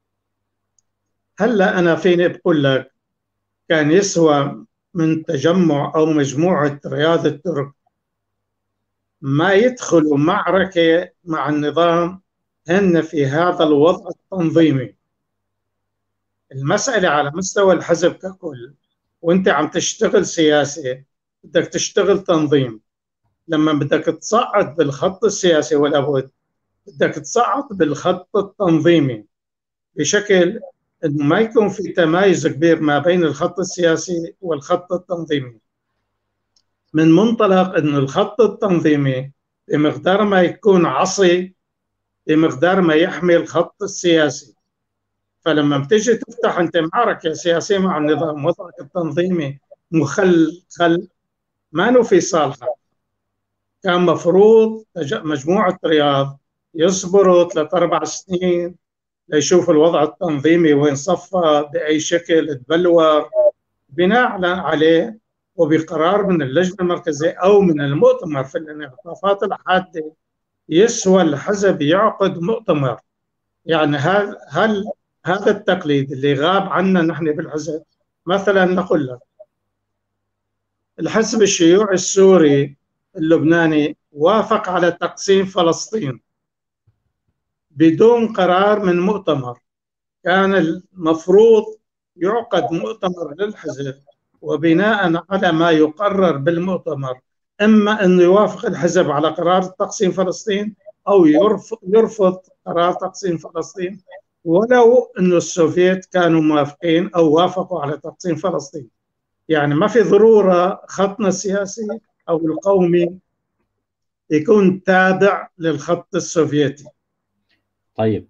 هلا أنا فيني بقول لك كان يسوى من تجمع أو مجموعة رياض الترك ما يدخلوا معركة مع النظام هن في هذا الوضع التنظيمي. المسألة على مستوى الحزب ككل، وانت عم تشتغل سياسي بدك تشتغل تنظيم. لما بدك تصعد بالخط السياسي ولا بد بدك تصعد بالخط التنظيمي بشكل انه ما يكون في تمايز كبير ما بين الخط السياسي والخط التنظيمي، من منطلق انه الخط التنظيمي بمقدار ما يكون عصي بمقدار ما يحمي الخط السياسي. فلما بتيجي تفتح انت معركه سياسيه مع النظام، وضعك التنظيمي مخل ما في صالحه. كان مفروض مجموعه رياض يصبروا 3-4 سنين ليشوفوا الوضع التنظيمي وين صفى بأي شكل تبلور، بناء عليه وبقرار من اللجنة المركزية أو من المؤتمر في الانعطافات الحادة يسوى الحزب يعقد مؤتمر. يعني هل هذا التقليد اللي غاب عنا نحن بالحزب؟ مثلا نقول لك الحزب الشيوعي السوري اللبناني وافق على تقسيم فلسطين بدون قرار من مؤتمر. كان المفروض يعقد مؤتمر للحزب، وبناء على ما يقرر بالمؤتمر إما أن يوافق الحزب على قرار تقسيم فلسطين أو يرفض قرار تقسيم فلسطين، ولو أن السوفيت كانوا موافقين أو وافقوا على تقسيم فلسطين. يعني ما في ضرورة خطنا السياسي أو القومي يكون تابع للخط السوفيتي. طيب،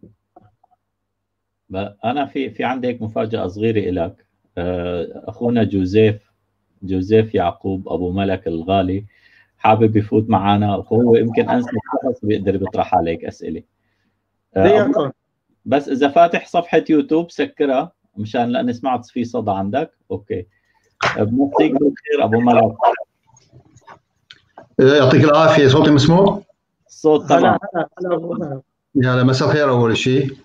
أنا في عندي هيك مفاجأة صغيرة لك. أخونا جوزيف يعقوب أبو ملك الغالي حابب يفوت معنا، وهو يمكن أنسب شخص بيقدر يطرح عليك أسئلة. بس إذا فاتح صفحة يوتيوب سكرها مشان لأني سمعت في صدى عندك. أوكي، بنصيك بالخير أبو ملك. يعطيك العافية. صوتي مسموع؟ الصوت طبعا. يا مساء الخير. أول شيء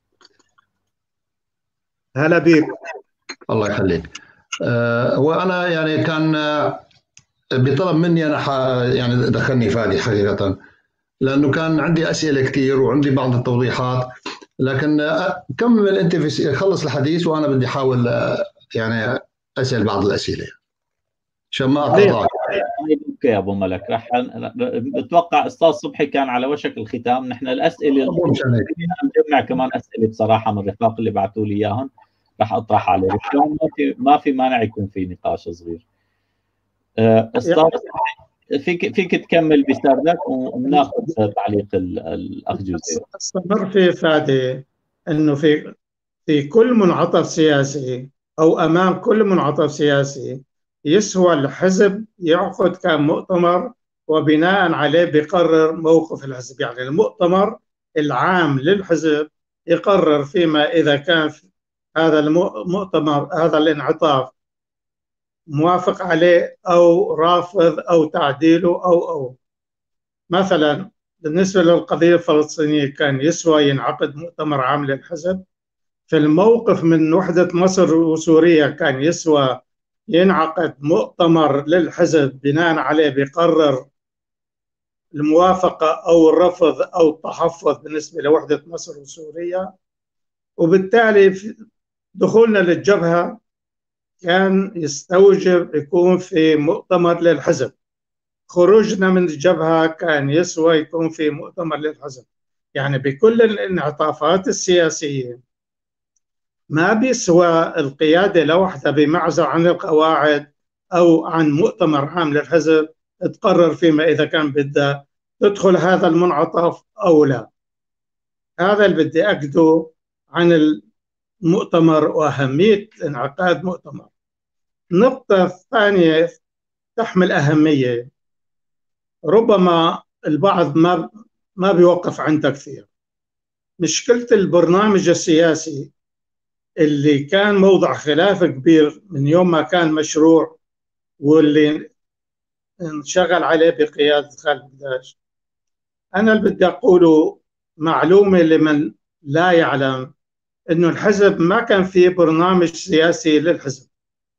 هلا بيك. الله يخليك. وأنا يعني كان بطلب مني أنا يعني دخلني فادي حقيقة، لأنه كان عندي أسئلة كثير وعندي بعض التوضيحات، لكن كمل أنت خلص الحديث وأنا بدي أحاول يعني أسأل بعض الأسئلة عشان ما أقاطعك. اوكي يا ابو ملك، راح بتوقع استاذ صبحي كان على وشك الختام. نحن الاسئله نجمع كمان اسئله بصراحه من الرفاق اللي بعثوا لي اياهم راح اطرح عليه، ما في مانع يكون في نقاش صغير. استاذ فيك تكمل بسردك وناخذ تعليق الاخ جوزيف. استمر في فادي انه في كل منعطف سياسي أو أمام كل منعطف سياسي يسوى الحزب يعقد كمؤتمر وبناء عليه بيقرر موقف الحزب. يعني المؤتمر العام للحزب يقرر فيما إذا كان هذا المؤتمر هذا الانعطاف موافق عليه أو رافض أو تعديله أو مثلا بالنسبة للقضية الفلسطينية كان يسوى ينعقد مؤتمر عام للحزب. في الموقف من وحدة مصر وسوريا كان يسوى ينعقد مؤتمر للحزب بناء عليه بيقرر الموافقة أو الرفض أو التحفظ بالنسبة لوحدة مصر وسوريا. وبالتالي دخولنا للجبهة كان يستوجب يكون في مؤتمر للحزب، خروجنا من الجبهة كان يسوى يكون في مؤتمر للحزب. يعني بكل الانعطافات السياسية ما بيسوى القيادة لوحدها بمعزل عن القواعد أو عن مؤتمر عام للحزب تقرر فيما إذا كان بدها تدخل هذا المنعطف أو لا. هذا اللي بدي أكده عن المؤتمر وأهمية انعقاد مؤتمر. النقطة الثانية تحمل أهمية ربما البعض ما بيوقف عندها كثير. مشكلة البرنامج السياسي اللي كان موضع خلاف كبير من يوم ما كان مشروع واللي انشغل عليه بقيادة خالد بلداش. أنا اللي بدي أقوله معلومة لمن لا يعلم إنه الحزب ما كان فيه برنامج سياسي للحزب.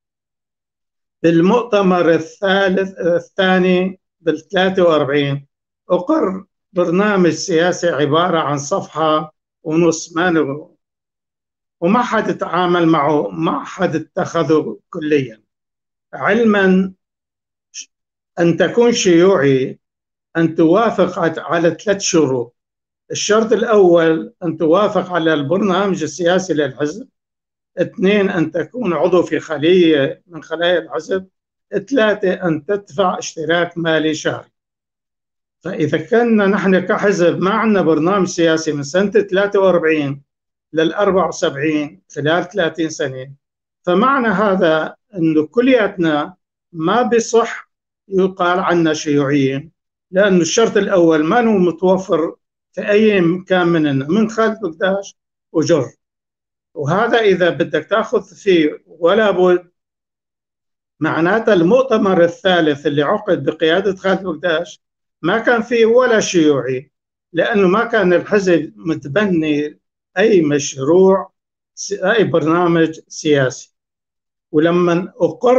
بالمؤتمر الثاني بال43 أقر برنامج سياسي عبارة عن صفحة ونص وما حد تعامل معه، ما حد اتخذه كليا. علما أن تكون شيوعي أن توافق على 3 شروط. الشرط الأول أن توافق على البرنامج السياسي للحزب. 2 أن تكون عضو في خلية من خلايا الحزب. 3 أن تدفع اشتراك مالي شهري. فإذا كنا نحن كحزب ما عندنا برنامج سياسي من سنة 43 لل 74 خلال 30 سنة، فمعنى هذا أنه كلياتنا ما بصح يقال عنا شيوعيين، لأن الشرط الأول ما هو متوفر في أي مكان مننا من خالد بلداش وجر. وهذا إذا بدك تأخذ فيه ولا بد معناته المؤتمر الثالث اللي عقد بقيادة خالد بلداش ما كان فيه ولا شيوعي، لأنه ما كان الحزب متبني أي مشروع أي برنامج سياسي. ولما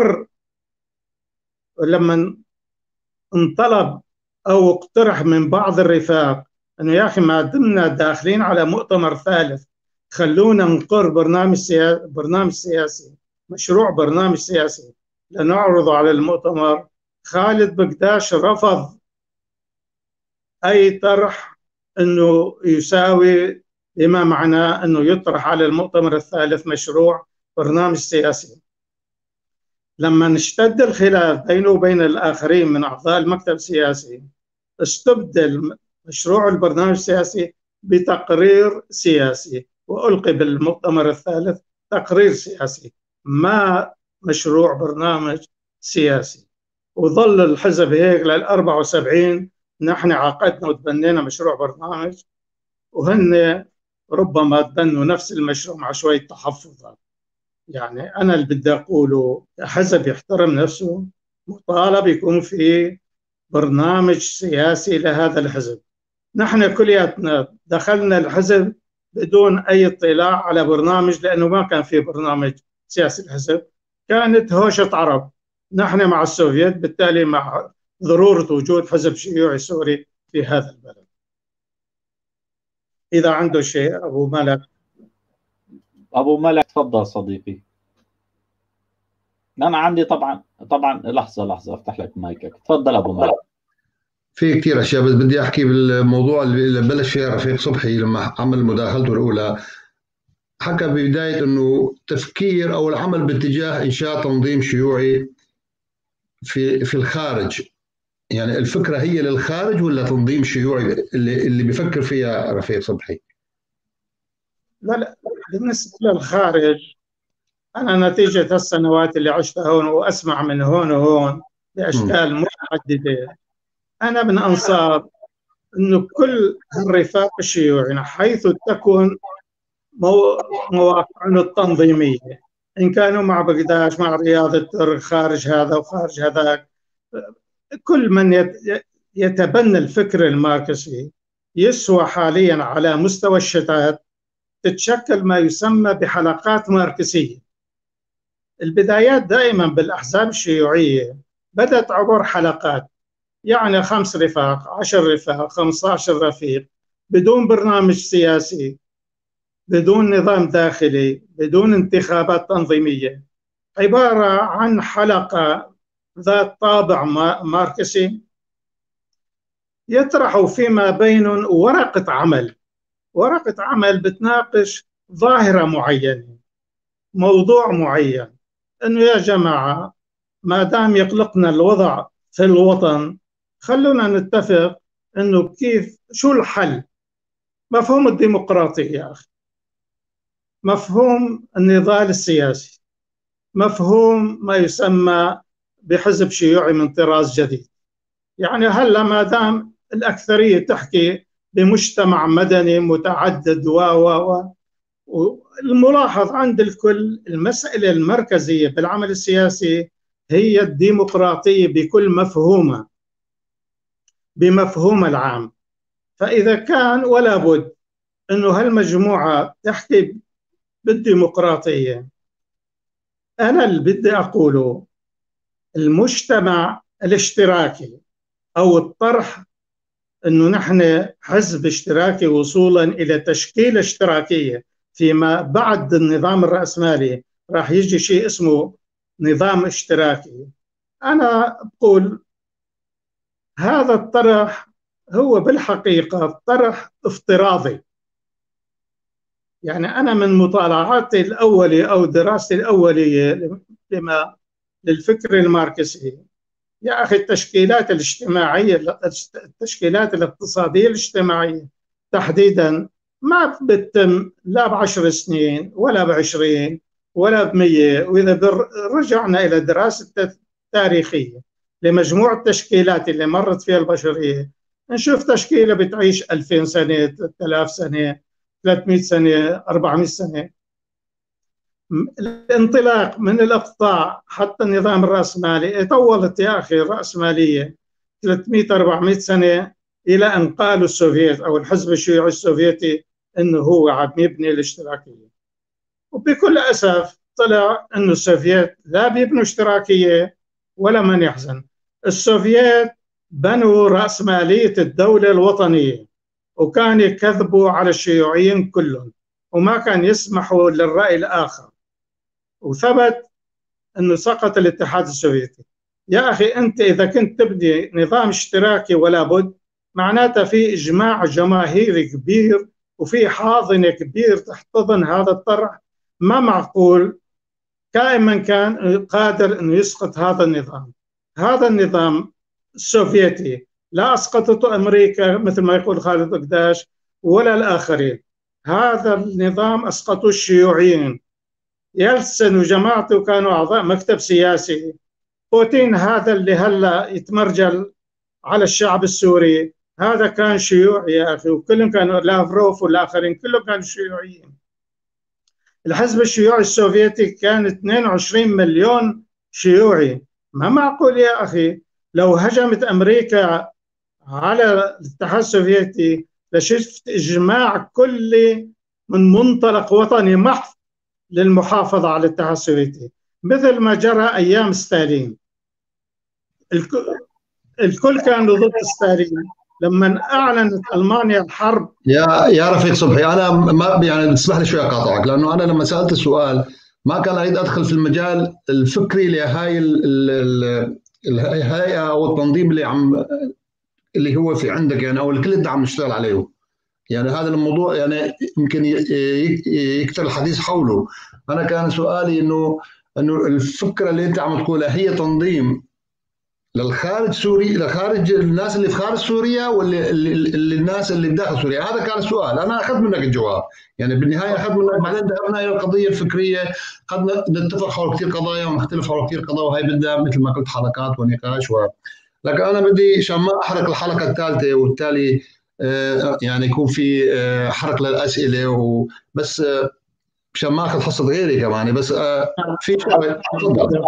انطلب أو اقترح من بعض الرفاق أنه يا أخي ما دمنا داخلين على مؤتمر ثالث خلونا نقر برنامج سياسي، مشروع برنامج سياسي لنعرضه على المؤتمر، خالد بلداش رفض أي طرح أنه يساوي بما معناه أنه يطرح على المؤتمر الثالث مشروع برنامج سياسي. لما اشتد الخلاف بينه وبين الآخرين من أعضاء المكتب السياسي استبدل مشروع البرنامج السياسي بتقرير سياسي، وألقي بالمؤتمر الثالث تقرير سياسي ما مشروع برنامج سياسي. وظل الحزب هيك لل 74 نحن عقدنا وتبنينا مشروع برنامج، وهن ربما تبنوا نفس المشروع مع شوية تحفظات. يعني أنا اللي بدي أقوله حزب يحترم نفسه مطالب يكون في برنامج سياسي لهذا الحزب. نحن كلياتنا دخلنا الحزب بدون أي اطلاع على برنامج، لأنه ما كان في برنامج سياسي الحزب، كانت هوشة عرب، نحن مع السوفيت، بالتالي مع ضرورة وجود حزب شيوعي سوري في هذا البلد. إذا عنده شيء أبو ملك. أبو ملك تفضل صديقي. أنا عندي طبعا لحظة أفتح لك مايكك. تفضل أبو ملك. في كثير أشياء بس بدي أحكي بالموضوع اللي بلش فيها رفيق صبحي لما عمل مداخلته الأولى. حكى ببداية أنه تفكير أو العمل باتجاه إنشاء تنظيم شيوعي في الخارج. يعني الفكرة هي للخارج ولا تنظيم شيوعي اللي بيفكر فيها رفيق صبحي؟ لا، بالنسبة للخارج أنا نتيجة السنوات اللي عشتها هون وأسمع من هون وهون بأشكال متعددة، أنا من أنصار أنه كل الرفاق الشيوعي حيث تكون مواقعهم التنظيمية، إن كانوا مع بغداد، مع رياض الترك، خارج هذا وخارج هذاك، كل من يتبنى الفكر الماركسي يسوى حاليا على مستوى الشتات تتشكل ما يسمى بحلقات ماركسية. البدايات دائما بالأحزاب الشيوعية بدأت عبر حلقات، يعني 5 رفاق، 10 رفاق، 15 رفيق، بدون برنامج سياسي، بدون نظام داخلي، بدون انتخابات تنظيمية، عبارة عن حلقة ذات طابع ماركسي يطرح فيما بينهم ورقة عمل بتناقش ظاهرة معينة، موضوع معين، انه يا جماعة ما دام يقلقنا الوضع في الوطن خلونا نتفق انه شو الحل. مفهوم الديمقراطية يا اخي، مفهوم النضال السياسي، مفهوم ما يسمى بحزب شيوعي من طراز جديد. يعني هلا ما دام الأكثرية تحكي بمجتمع مدني متعدد والملاحظ عند الكل المسألة المركزية بالعمل السياسي هي الديمقراطية بكل مفهومها، بمفهوم العام. فإذا كان ولا بد أنه هالمجموعة تحكي بالديمقراطية، أنا اللي بدي أقوله المجتمع الاشتراكي أو الطرح أنه نحن حزب اشتراكي وصولا إلى تشكيلة اشتراكية فيما بعد النظام الرأسمالي راح يجي شيء اسمه نظام اشتراكي. أنا أقول هذا الطرح هو بالحقيقة طرح افتراضي. يعني أنا من مطالعاتي الأولية أو دراستي الأولية للفكر الماركسي، يا أخي التشكيلات الاجتماعية، التشكيلات الاقتصادية الاجتماعية تحديدا ما بتتم لا ب10 سنين ولا ب20 ولا ب100. وإذا رجعنا إلى دراسة تاريخية لمجموع التشكيلات اللي مرت فيها البشرية نشوف تشكيلة بتعيش 2000 سنة، 3000 سنة، 300 سنة، 400 سنة. الانطلاق من الإقطاع حتى النظام الرأسمالي طولت يا أخي الرأسمالية 300-400 سنة إلى أن قالوا السوفيت أو الحزب الشيوعي السوفيتي أنه هو عم يبني الاشتراكية. وبكل أسف طلع أنه السوفيت لا بيبنوا اشتراكية ولا من يحزن. السوفيت بنوا رأسمالية الدولة الوطنية وكان يكذبوا على الشيوعيين كلهم وما كان يسمحوا للرأي الآخر، وثبت أنه سقط الاتحاد السوفيتي. يا أخي أنت إذا كنت تبني نظام اشتراكي ولا بد معناته في إجماع جماهيري كبير وفي حاضنة كبير تحتضن هذا الطرح، ما معقول كائن من كان قادر أنه يسقط هذا النظام. هذا النظام السوفيتي لا أسقطته أمريكا مثل ما يقول خالد بقداش ولا الآخرين، هذا النظام أسقطه الشيوعيين. يلتسن وجماعته كانوا أعضاء مكتب سياسي. بوتين هذا اللي هلا يتمرجل على الشعب السوري هذا كان شيوعي يا أخي، وكلهم كانوا، لافروف والآخرين كلهم كانوا شيوعيين. الحزب الشيوعي السوفيتي كان 22 مليون شيوعي. ما معقول يا أخي لو هجمت أمريكا على الاتحاد السوفيتي لشفت إجماع كلي من منطلق وطني محض للمحافظة على الاتحاد السوفيتي مثل ما جرى أيام ستالين. الكل كانوا ضد ستالين. لما أعلنت ألمانيا الحرب يا رفيق صبحي، أنا ما يعني تسمح لي شوي أقاطعك، لأنه أنا لما سألت السؤال ما كان أريد أدخل في المجال الفكري لهاي الهيئة أو التنظيم اللي هو في عندك يعني أو الكل أنت عم نشتغل عليه. يعني هذا الموضوع يعني يمكن يكثر الحديث حوله. أنا كان سؤالي إنه الفكرة اللي أنت عم تقولها هي تنظيم للخارج سوري، لخارج الناس اللي في خارج سوريا ولا اللي الناس اللي بداخل سوريا؟ هذا كان السؤال. انا اخذت منك الجواب، يعني بالنهايه اخذت منك، بعدين ذهبنا الى القضيه الفكريه. قد نتفق حول كثير قضايا ونختلف حول كثير قضايا، وهي بدها مثل ما قلت حلقات ونقاش لكن انا بدي عشان ما احرق الحلقه الثالثه وبالتالي يعني يكون في حرق للاسئله وبس، مشان ما اخذ حصه غيري كمان. بس في شغله، تفضل.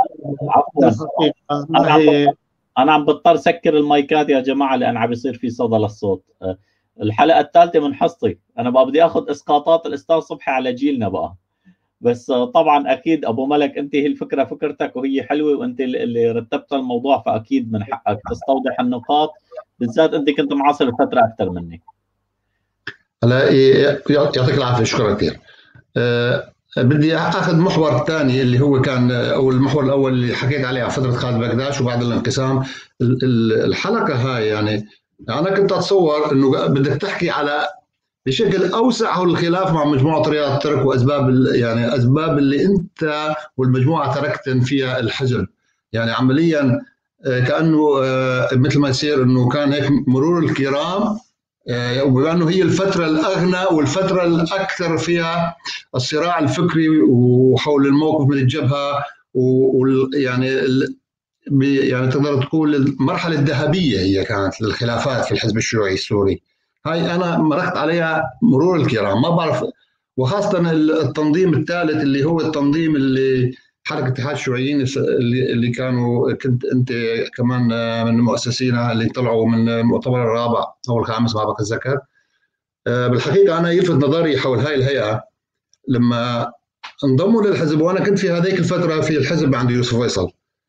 انا عم بضطر سكر المايكات يا جماعه لان عم بيصير في صدى للصوت. الحلقه الثالثه من حصتي، انا بقى بدي اخذ اسقاطات الاستاذ صبحي على جيلنا بقى. بس طبعا اكيد ابو ملك، انت هي الفكره فكرتك وهي حلوه، وانت اللي رتبت الموضوع، فاكيد من حقك تستوضح النقاط، بالذات انت كنت معاصر الفتره اكثر مني. هلا يعطيك العافيه، شكرا كثير. بدي اخذ محور ثاني اللي هو كان، او المحور الاول اللي حكيت عليه على فتره خالد بكداش وبعد الانقسام. الحلقه هاي يعني انا كنت اتصور انه بدك تحكي على بشكل اوسع هو الخلاف مع مجموعه رياض الترك واسباب يعني اسباب اللي انت والمجموعه تركتن فيها الحزب. يعني عمليا كانه مثل ما يصير انه كان هيك مرور الكرام، وبما انه هي الفتره الاغنى والفتره الاكثر فيها الصراع الفكري وحول الموقف من الجبهه، ويعني يعني تقدر تقول المرحله الذهبيه هي كانت للخلافات في الحزب الشيوعي السوري. هاي انا مرقت عليها مرور الكرام، ما بعرف، وخاصه التنظيم الثالث اللي هو التنظيم اللي حركه اتحاد الشيوعيين اللي كانوا، كنت انت كمان من مؤسسينها، اللي طلعوا من المؤتمر الرابع او الخامس ما بتذكر. بالحقيقه انا يلفت نظري حول هاي الهيئه لما انضموا للحزب، وانا كنت في هذيك الفتره في الحزب عند يوسف فيصل.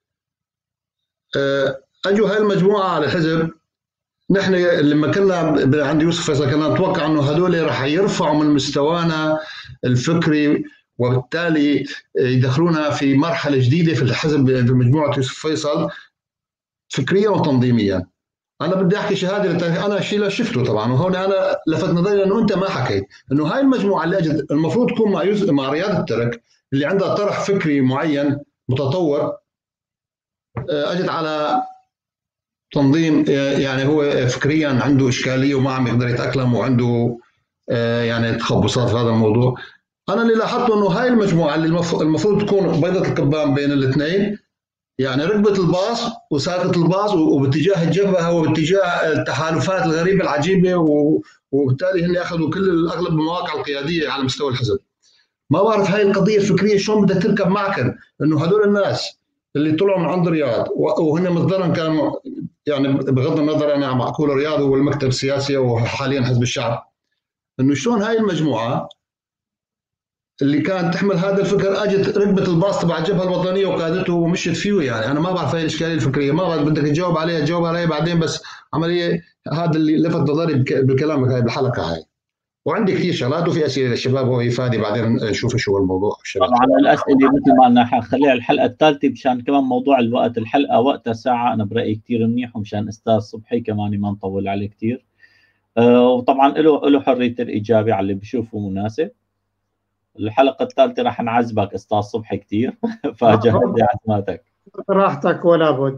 اجوا هاي المجموعه على الحزب. نحن لما كنا عند يوسف فيصل كنا نتوقع انه هذول راح يرفعوا من مستوانا الفكري، وبالتالي يدخلونا في مرحله جديده في الحزب في مجموعه يوسف فيصل فكريا وتنظيميا. انا بدي احكي شهاده انا الشيء اللي شفته طبعا، وهون انا لفت نظري انه انت ما حكيت انه هاي المجموعه اللي اجت المفروض تكون مع رياض الترك اللي عندها طرح فكري معين متطور، اجت على تنظيم يعني هو فكريا عنده اشكاليه وما عم يقدر يتاقلم وعنده يعني تخبصات في هذا الموضوع. انا اللي لاحظته انه هاي المجموعه اللي المفروض تكون بيضه الكبان بين الاثنين، يعني ركبت الباص وساقت الباص وباتجاه الجبهه وباتجاه التحالفات الغريبه العجيبه، وبالتالي هن اخذوا كل اغلب المواقع القياديه على مستوى الحزب. ما بعرف هاي القضيه الفكريه شلون بدها تركب معكم، انه هذول الناس اللي طلعوا من عند رياض وهن مصدرا كانوا، يعني بغض النظر انا عم اقول رياض هو المكتب السياسي وحاليا حزب الشعب، انه شلون هاي المجموعه اللي كانت تحمل هذا الفكر اجت ركبت الباص تبع الجبهه الوطنيه وقادته ومشيت فيه. يعني انا ما بعرف هاي الاشكاليه الفكريه، ما بعرف بدك تجاوب عليها تجاوب عليها بعدين، بس عمليه هذا اللي لفت نظري بالكلام هاي بالحلقه هاي. وعندي كثير شغلات وفي اسئله للشباب وهي فادي بعدين نشوف شو الموضوع. طبعا الاسئله مثل ما قلنا حنخليها الحلقه الثالثه، مشان كمان موضوع الوقت، الحلقه وقتها ساعه انا برايي كثير منيح، ومشان استاذ صبحي كمان ما نطول عليه كثير. وطبعا له حريه الاجابه على اللي بشوفه مناسب. الحلقه الثالثه راح نعذبك استاذ صبحي كثير فجهز لي عزماتك. راحتك ولا بد.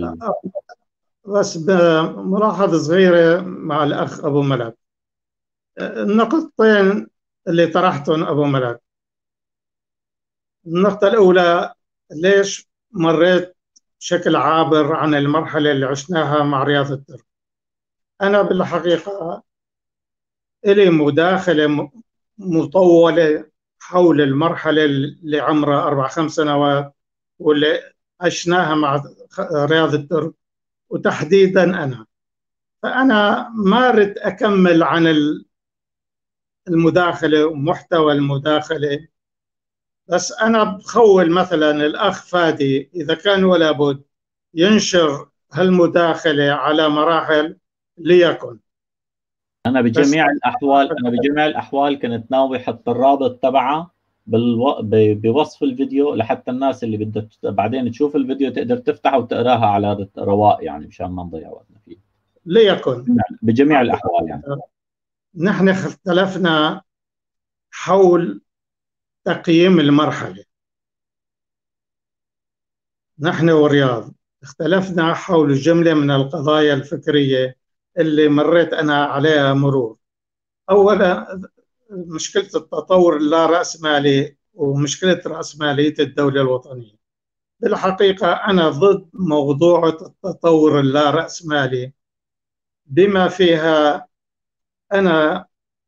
بس بملاحظه صغيره مع الاخ ابو ملك، النقطتين اللي طرحتهم ابو ملك. النقطه الاولى، ليش مريت بشكل عابر عن المرحله اللي عشناها مع رياض الترك؟ انا بالحقيقه إلي مداخله مطوله حول المرحله اللي عمرها 4-5 سنوات واللي عشناها مع رياض الترك، وتحديدا انا. فانا ما اريد اكمل عن المداخله ومحتوى المداخله، بس انا بخول مثلا الاخ فادي اذا كان ولا بد ينشر هالمداخله على مراحل ليكن. انا بجميع الاحوال كنت ناوي احط الرابط تبعها بوصف الفيديو لحتى الناس اللي بدها بعدين تشوف الفيديو تقدر تفتح وتقراها على رواق، يعني مشان ما نضيع وقتنا فيه. ليكن بجميع الاحوال يعني نحن اختلفنا حول تقييم المرحله، نحن ورياض. اختلفنا حول جملة من القضايا الفكرية اللي مريت أنا عليها مرور. أولا، مشكلة التطور اللا رأسمالي ومشكلة رأسمالية الدولة الوطنية. بالحقيقة أنا ضد موضوع التطور اللا رأسمالي، بما فيها أنا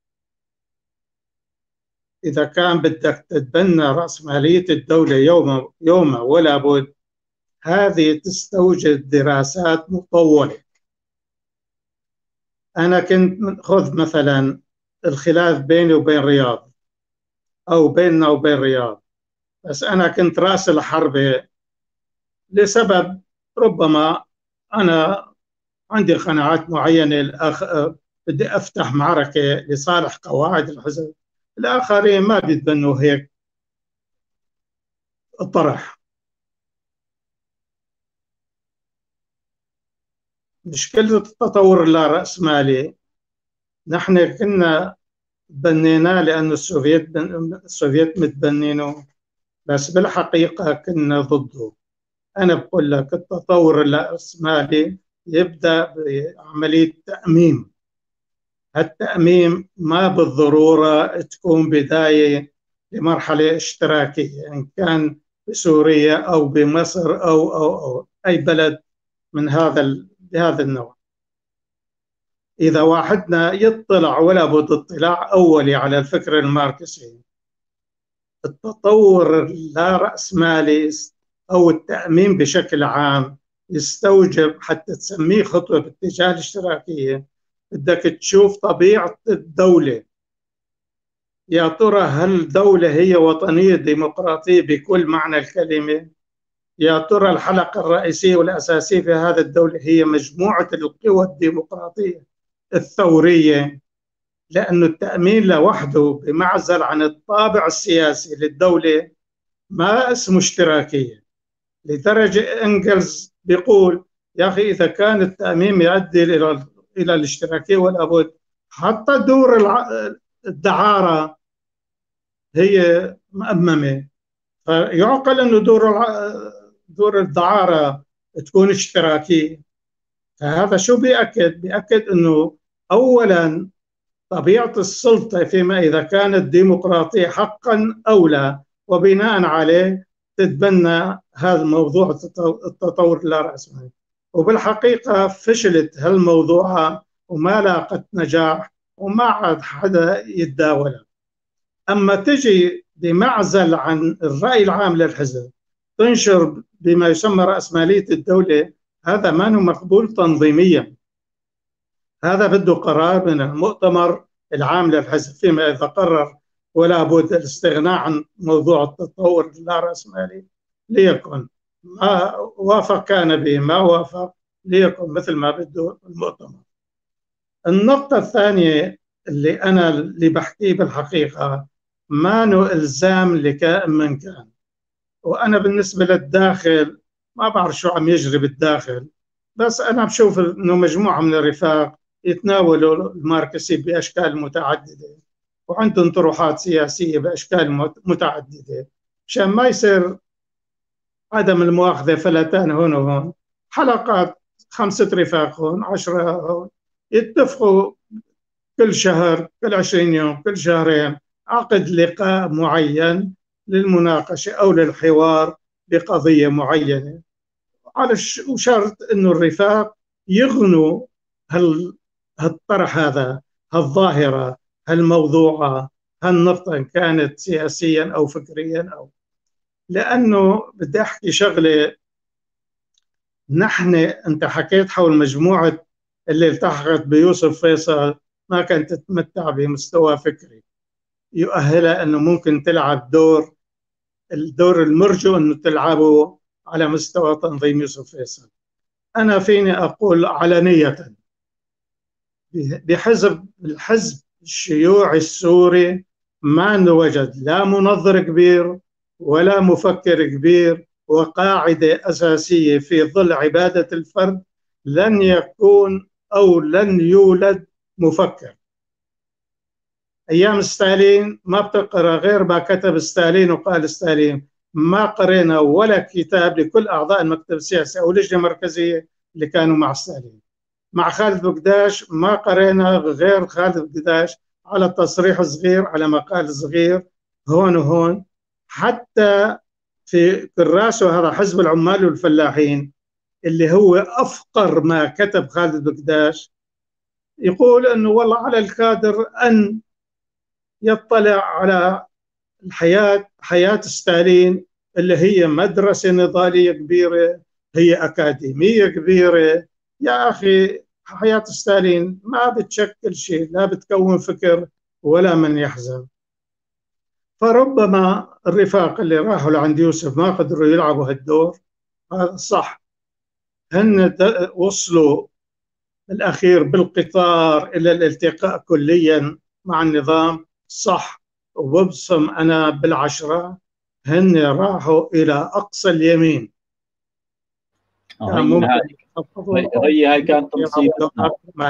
إذا كان بدك تتبنى رأسمالية الدولة يوم ولا بد، هذه تستوجب دراسات مطولة. أنا كنت خذ مثلا الخلاف بيني وبين رياض أو بيننا وبين رياض، بس أنا كنت راسل حربة لسبب ربما أنا عندي قناعات معينة، بدي أفتح معركة لصالح قواعد الحزب، الآخرين ما بيتبنوا هيك الطرح. مشكلة التطور اللا رأسمالي نحن كنا بنيناه لأن السوفيت متبنينه، بس بالحقيقة كنا ضده. أنا بقول لك التطور الرأسمالي يبدأ بعملية تأميم. التأميم ما بالضرورة تكون بداية لمرحلة اشتراكية، إن كان بسوريا أو بمصر أو أي بلد من بهذا النوع. إذا واحدنا يطلع ولا بد اطلاع أولي على الفكر الماركسي، التطور اللا رأسمالي أو التأمين بشكل عام يستوجب، حتى تسميه خطوة باتجاه الاشتراكية، بدك تشوف طبيعة الدولة. يا ترى هل الدولة هي وطنية ديمقراطية بكل معنى الكلمة؟ يا ترى الحلقة الرئيسية والأساسية في هذه الدولة هي مجموعة القوى الديمقراطية الثورية؟ لأن التأمين لوحده بمعزل عن الطابع السياسي للدولة ما اسمه اشتراكية. لدرجة إنجلز بيقول يا أخي إذا كان التأمين يؤدي إلى الاشتراكية ولا بد، حتى دور الدعارة هي مأممة، فيعقل أنه دور الدعارة تكون اشتراكية. فهذا شو بيأكد؟ بيأكد أنه أولا طبيعة السلطة فيما إذا كانت ديمقراطية حقا أو لا، وبناء عليه تتبنى هذا الموضوع التطور اللا رأسمالي. وبالحقيقة فشلت هالموضوع وما لاقت نجاح وما عاد حدا يتداولها. أما تجي بمعزل عن الرأي العام للحزب تنشر بما يسمى رأسمالية الدولة، هذا ما هو مقبول تنظيميا. هذا بده قرار من المؤتمر العام للحزب، فيما إذا قرر ولا بد الاستغناء عن موضوع التطور اللا رأسمالي ليكن، ما وافق كان به، ما وافق ليكن مثل ما بده المؤتمر. النقطة الثانية اللي بحكيه بالحقيقة ما له إلزام لكائن من كان. وأنا بالنسبة للداخل ما بعرف شو عم يجري بالداخل، بس أنا بشوف إنه مجموعة من الرفاق يتناولوا الماركسي بأشكال متعددة وعندهم طروحات سياسية بأشكال متعددة، مشان ما يصير عدم المؤاخذة فلتان هون وهون. حلقات 5 رفاق هون 10 هون، يتفقوا كل شهر كل 20 يوم كل شهرين عقد لقاء معين للمناقشة أو للحوار بقضية معينة، على شرط أنه الرفاق يغنوا هالطرح هذا، هالظاهرة، هالموضوعة، هالنقطة، إن كانت سياسيا أو فكريا أو. لأنه بدي أحكي شغلة، أنت حكيت حول مجموعة اللي التحقت بيوسف فيصل ما كانت تتمتع بمستوى فكري يؤهلها أنه ممكن تلعب الدور المرجو أنه تلعبه على مستوى تنظيم يوسف فيصل. أنا فيني أقول علنية الحزب الشيوعي السوري ما وجد لا منظر كبير ولا مفكر كبير وقاعدة أساسية في ظل عبادة الفرد. لن يكون أو لن يولد مفكر. أيام ستالين ما بتقرأ غير ما كتب ستالين وقال ستالين، ما قرينا ولا كتاب لكل أعضاء المكتب السياسي أو اللجنة المركزية اللي كانوا مع ستالين. مع خالد بقداش ما قرينا غير خالد بقداش على تصريح صغير، على مقال صغير هون وهون. حتى في كراسه هذا حزب العمال والفلاحين اللي هو أفقر ما كتب خالد بقداش، يقول أنه والله على الكادر أن يطلع على حياة ستالين اللي هي مدرسة نضالية كبيرة، هي أكاديمية كبيرة. يا أخي حياة ستالين ما بتشكل شيء، لا بتكون فكر ولا من يحزن. فربما الرفاق اللي راحوا لعند يوسف ما قدروا يلعبوا هالدور، هذا صح. هن وصلوا الأخير بالقطار إلى الالتقاء كليا مع النظام، صح. وببصم أنا بالعشرة هن راحوا إلى أقصى اليمين. هي كانت مصيبتنا،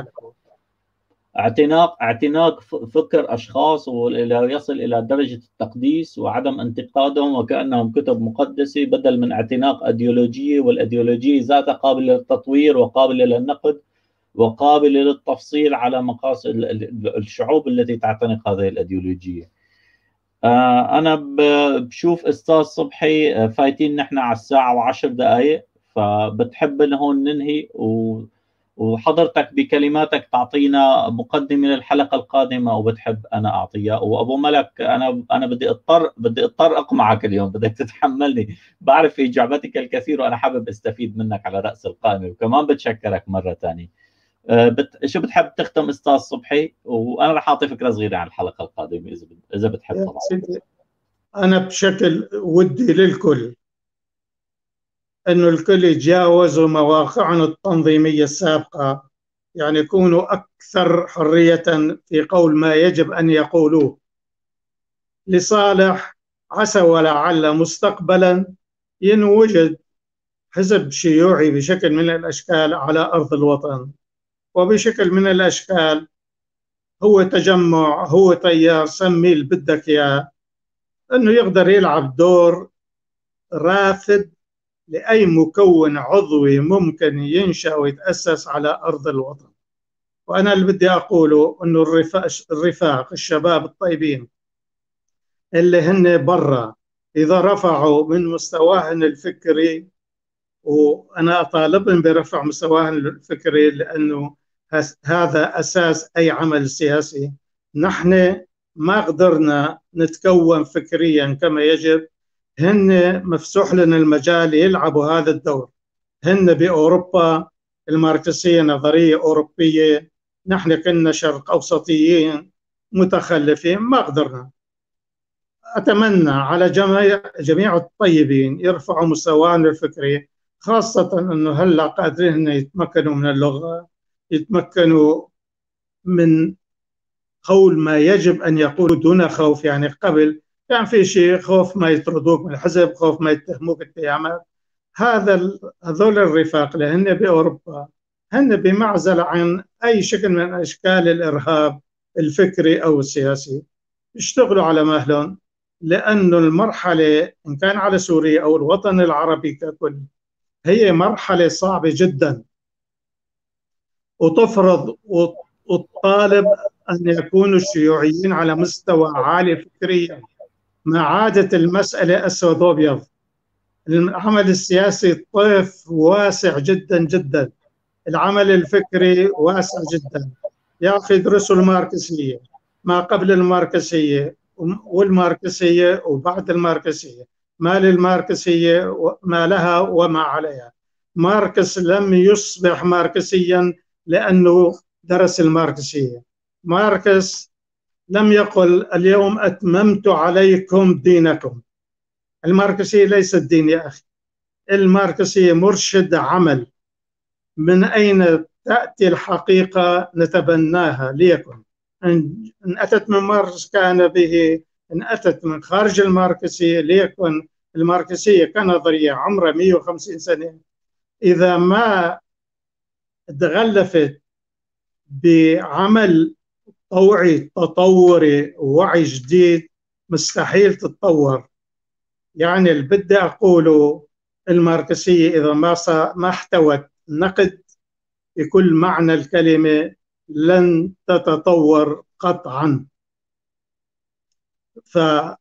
اعتناق فكر أشخاص وإلى يصل إلى درجة التقديس وعدم انتقادهم وكأنهم كتب مقدسة، بدل من اعتناق أيديولوجية، والأيديولوجية ذاتها قابلة للتطوير وقابلة للنقد وقابلة للتفصيل على مقاس الشعوب التي تعتنق هذه الأيديولوجية. أنا بشوف أستاذ صبحي فايتين نحن على الساعة و10 دقائق، فبتحب هون ننهي وحضرتك بكلماتك تعطينا مقدمة للحلقة القادمة، وبتحب أنا أعطيها. وأبو ملك أنا بدي أضطر أقمعك اليوم، بدك تتحملني، بعرف في إجابتك الكثير وأنا حابب أستفيد منك على رأس القائمة، وكمان بتشكرك مرة ثانية. شو بتحب تختم أستاذ صبحي؟ وأنا رح أعطي فكرة صغيرة عن الحلقة القادمة إذا بتحب طبعا. أنا بشكل ودي للكل أنه الكل يتجاوزوا مواقعهم التنظيمية السابقة، يعني يكونوا أكثر حرية في قول ما يجب أن يقولوه لصالح عسى ولعل مستقبلا ينوجد حزب شيوعي بشكل من الأشكال على أرض الوطن، وبشكل من الأشكال هو تجمع، هو تيار، سميه اللي بدك إياه، أنه يقدر يلعب دور رافد لأي مكون عضوي ممكن ينشأ ويتأسس على أرض الوطن. وأنا اللي بدي أقوله أنه الرفاق الشباب الطيبين اللي هن برا إذا رفعوا من مستواهن الفكري، وأنا أطالبهم برفع مستواهن الفكري لأنه هذا أساس أي عمل سياسي. نحن ما قدرنا نتكون فكريا كما يجب، هن مفسوح لنا المجال يلعبوا هذا الدور. هن بأوروبا الماركسية نظرية أوروبية، نحن كنا شرق أوسطيين متخلفين ما قدرنا. أتمنى على جميع الطيبين يرفعوا مستواهم الفكري، خاصة أنه هلا قادرين يتمكنوا من اللغة، يتمكنوا من قول ما يجب أن يقولوا دون خوف. يعني قبل كان في شيء خوف ما يطردوك من الحزب، خوف ما يتهموك اتهامات. هذول الرفاق اللي هن بأوروبا هن بمعزل عن أي شكل من أشكال الإرهاب الفكري أو السياسي، يشتغلوا على مهلهم، لأنه المرحلة إن كان على سوريا أو الوطن العربي ككل هي مرحلة صعبة جدا، وتفرض وتطالب أن يكونوا الشيوعيين على مستوى عالي فكريا. ما عادت المسألة أسود وأبيض، العمل السياسي طيف واسع جدا جدا، العمل الفكري واسع جدا. يا أخي ادرسوا الماركسية، ما قبل الماركسية والماركسية وبعد الماركسية، ما للماركسية ما لها وما عليها. ماركس لم يصبح ماركسيا لأنه درس الماركسية. ماركس لم يقل اليوم أتممت عليكم دينكم. الماركسية ليست دين يا أخي، الماركسية مرشد عمل. من أين تأتي الحقيقة نتبناها ليكن. إن أتت من ماركس كان به، إن أتت من خارج الماركسية ليكن. الماركسية كنظرية عمرها 150 سنة، إذا ما تغلفت بعمل طوعي تطوري ووعي جديد مستحيل تتطور. يعني اللي بدي أقوله الماركسية إذا ما احتوت نقد بكل معنى الكلمة لن تتطور قطعا. فكلامي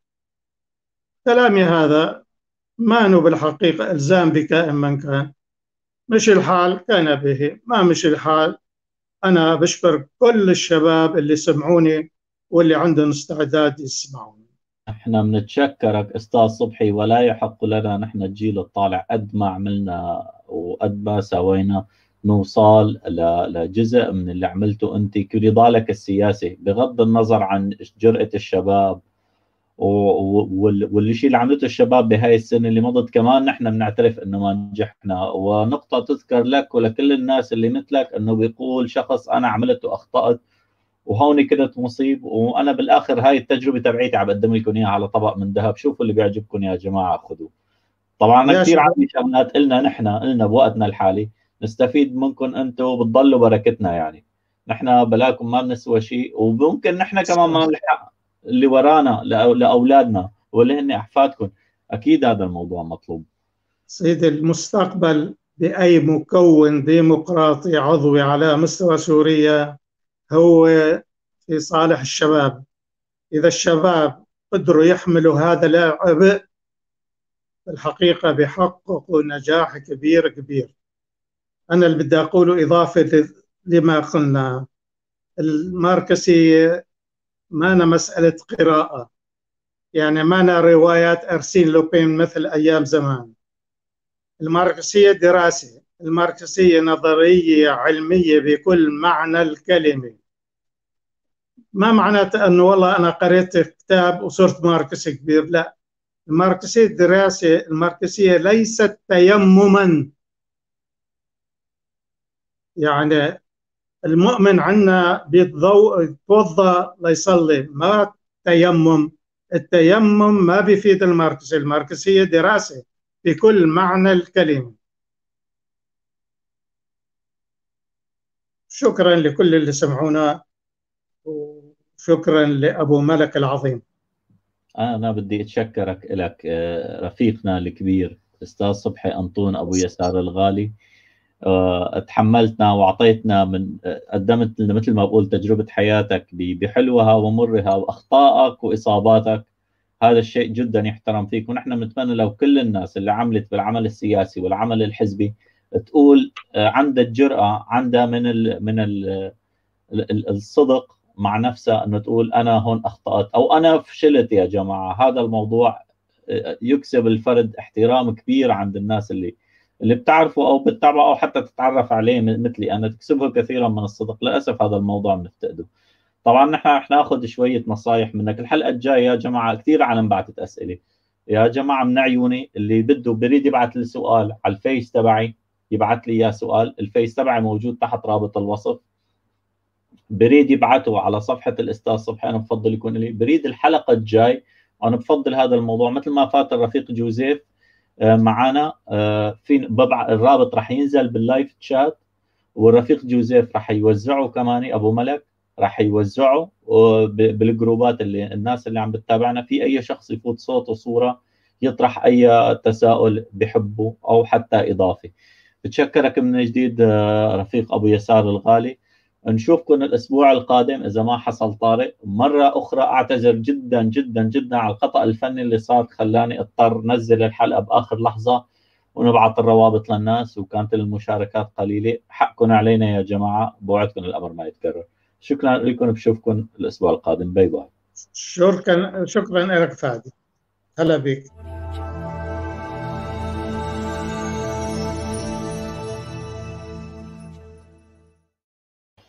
هذا ما أنه بالحقيقة إلزام بكائن من كان، مش الحال كان به، ما مش الحال. أنا بشكر كل الشباب اللي سمعوني واللي عندهم استعداد يسمعوني. احنا بنتشكرك استاذ صبحي، ولا يحق لنا نحن الجيل الطالع قد ما عملنا وقد ما سوينا نوصل لجزء من اللي عملته انت كنضالك السياسي، بغض النظر عن جرأة الشباب والشيء اللي عملته الشباب بهاي السنه اللي مضت. كمان نحن بنعترف انه ما نجحنا. ونقطه تذكر لك ولكل الناس اللي مثلك، انه بيقول شخص انا عملت واخطات وهون كنت مصيب، وانا بالاخر هاي التجربه تبعيتي عم بقدم لكم اياها على طبق من ذهب، شوفوا اللي بيعجبكم يا جماعه خذوه. طبعا يا كثير شباب، عندي شغلات قلنا بوقتنا الحالي نستفيد منكم انتم، بتضلوا بركتنا يعني. نحن بلاكم ما بنسوى شيء، وممكن نحن كمان ما نلحق اللي ورانا لاولادنا واللي هن احفادكم. اكيد هذا الموضوع مطلوب. سيد المستقبل بأي مكون ديمقراطي عضوي على مستوى سوريا هو في صالح الشباب. إذا الشباب قدروا يحملوا هذا العبء الحقيقة بيحققوا نجاح كبير كبير. أنا اللي بدي أقوله إضافة لما قلنا، الماركسية ما أنا مسألة قراءة، يعني ما أنا روايات أرسين لوبين مثل أيام زمان. الماركسية دراسة، الماركسية نظرية علمية بكل معنى الكلمة. ما معناته أنه والله أنا قريت كتاب وصرت ماركسي كبير، لا. الماركسية دراسة، الماركسية ليست تيمما. يعني المؤمن عنا بيتوضا ليصلي، ما تيمم. التيمم ما بيفيد الماركسية. الماركسية دراسة بكل معنى الكلمة. شكرا لكل اللي سمعونا، وشكرا لأبو ملك العظيم. أنا بدي أتشكرك لك رفيقنا الكبير أستاذ صبحي أنطون أبو يسار الغالي. تحملتنا وأعطيتنا من قدمت لنا مثل ما بقول تجربة حياتك بحلوها ومرها وأخطائك وإصاباتك. هذا الشيء جدا يحترم فيك، ونحن بنتمنى لو كل الناس اللي عملت بالعمل السياسي والعمل الحزبي تقول عندها الجرأة، عندها من الصدق مع نفسها، انه تقول انا هون اخطأت او انا فشلت. يا جماعه هذا الموضوع يكسب الفرد احترام كبير عند الناس اللي بتعرفه او بتتابعه او حتى تتعرف عليه مثلي انا، تكسبه كثيرا من الصدق. للاسف هذا الموضوع بنفتقده. طبعا نحن رح ناخذ شويه نصائح منك الحلقه الجايه. يا جماعه كثير عالم بعثت اسئله، يا جماعه من عيوني اللي بده بريد يبعث لي سؤال على الفيس تبعي يبعث لي اياه سؤال. الفيس تبعي موجود تحت رابط الوصف. بريد يبعته على صفحة الأستاذ صبحي، أنا بفضل يكون لي بريد الحلقة الجاي. أنا بفضل هذا الموضوع مثل ما فات الرفيق جوزيف معنا في الرابط راح ينزل باللايف تشات، والرفيق جوزيف راح يوزعه كمان، أبو ملك راح يوزعه بالجروبات اللي الناس اللي عم بتتابعنا. في أي شخص يفوت صوت وصورة يطرح أي تساؤل بحبه أو حتى إضافي. بتشكرك من جديد رفيق أبو يسار الغالي. نشوفكم الأسبوع القادم إذا ما حصل طارئ. مرة أخرى أعتذر جدا جدا جدا على الخطأ الفني اللي صار، خلاني أضطر نزل الحلقة بآخر لحظة ونبعث الروابط للناس وكانت المشاركات قليلة. حقكم علينا يا جماعة، بوعدكم الأمر ما يتكرر. شكرا لكم، بشوفكم الأسبوع القادم. باي باي. شكرا لك فادي، هلا بك.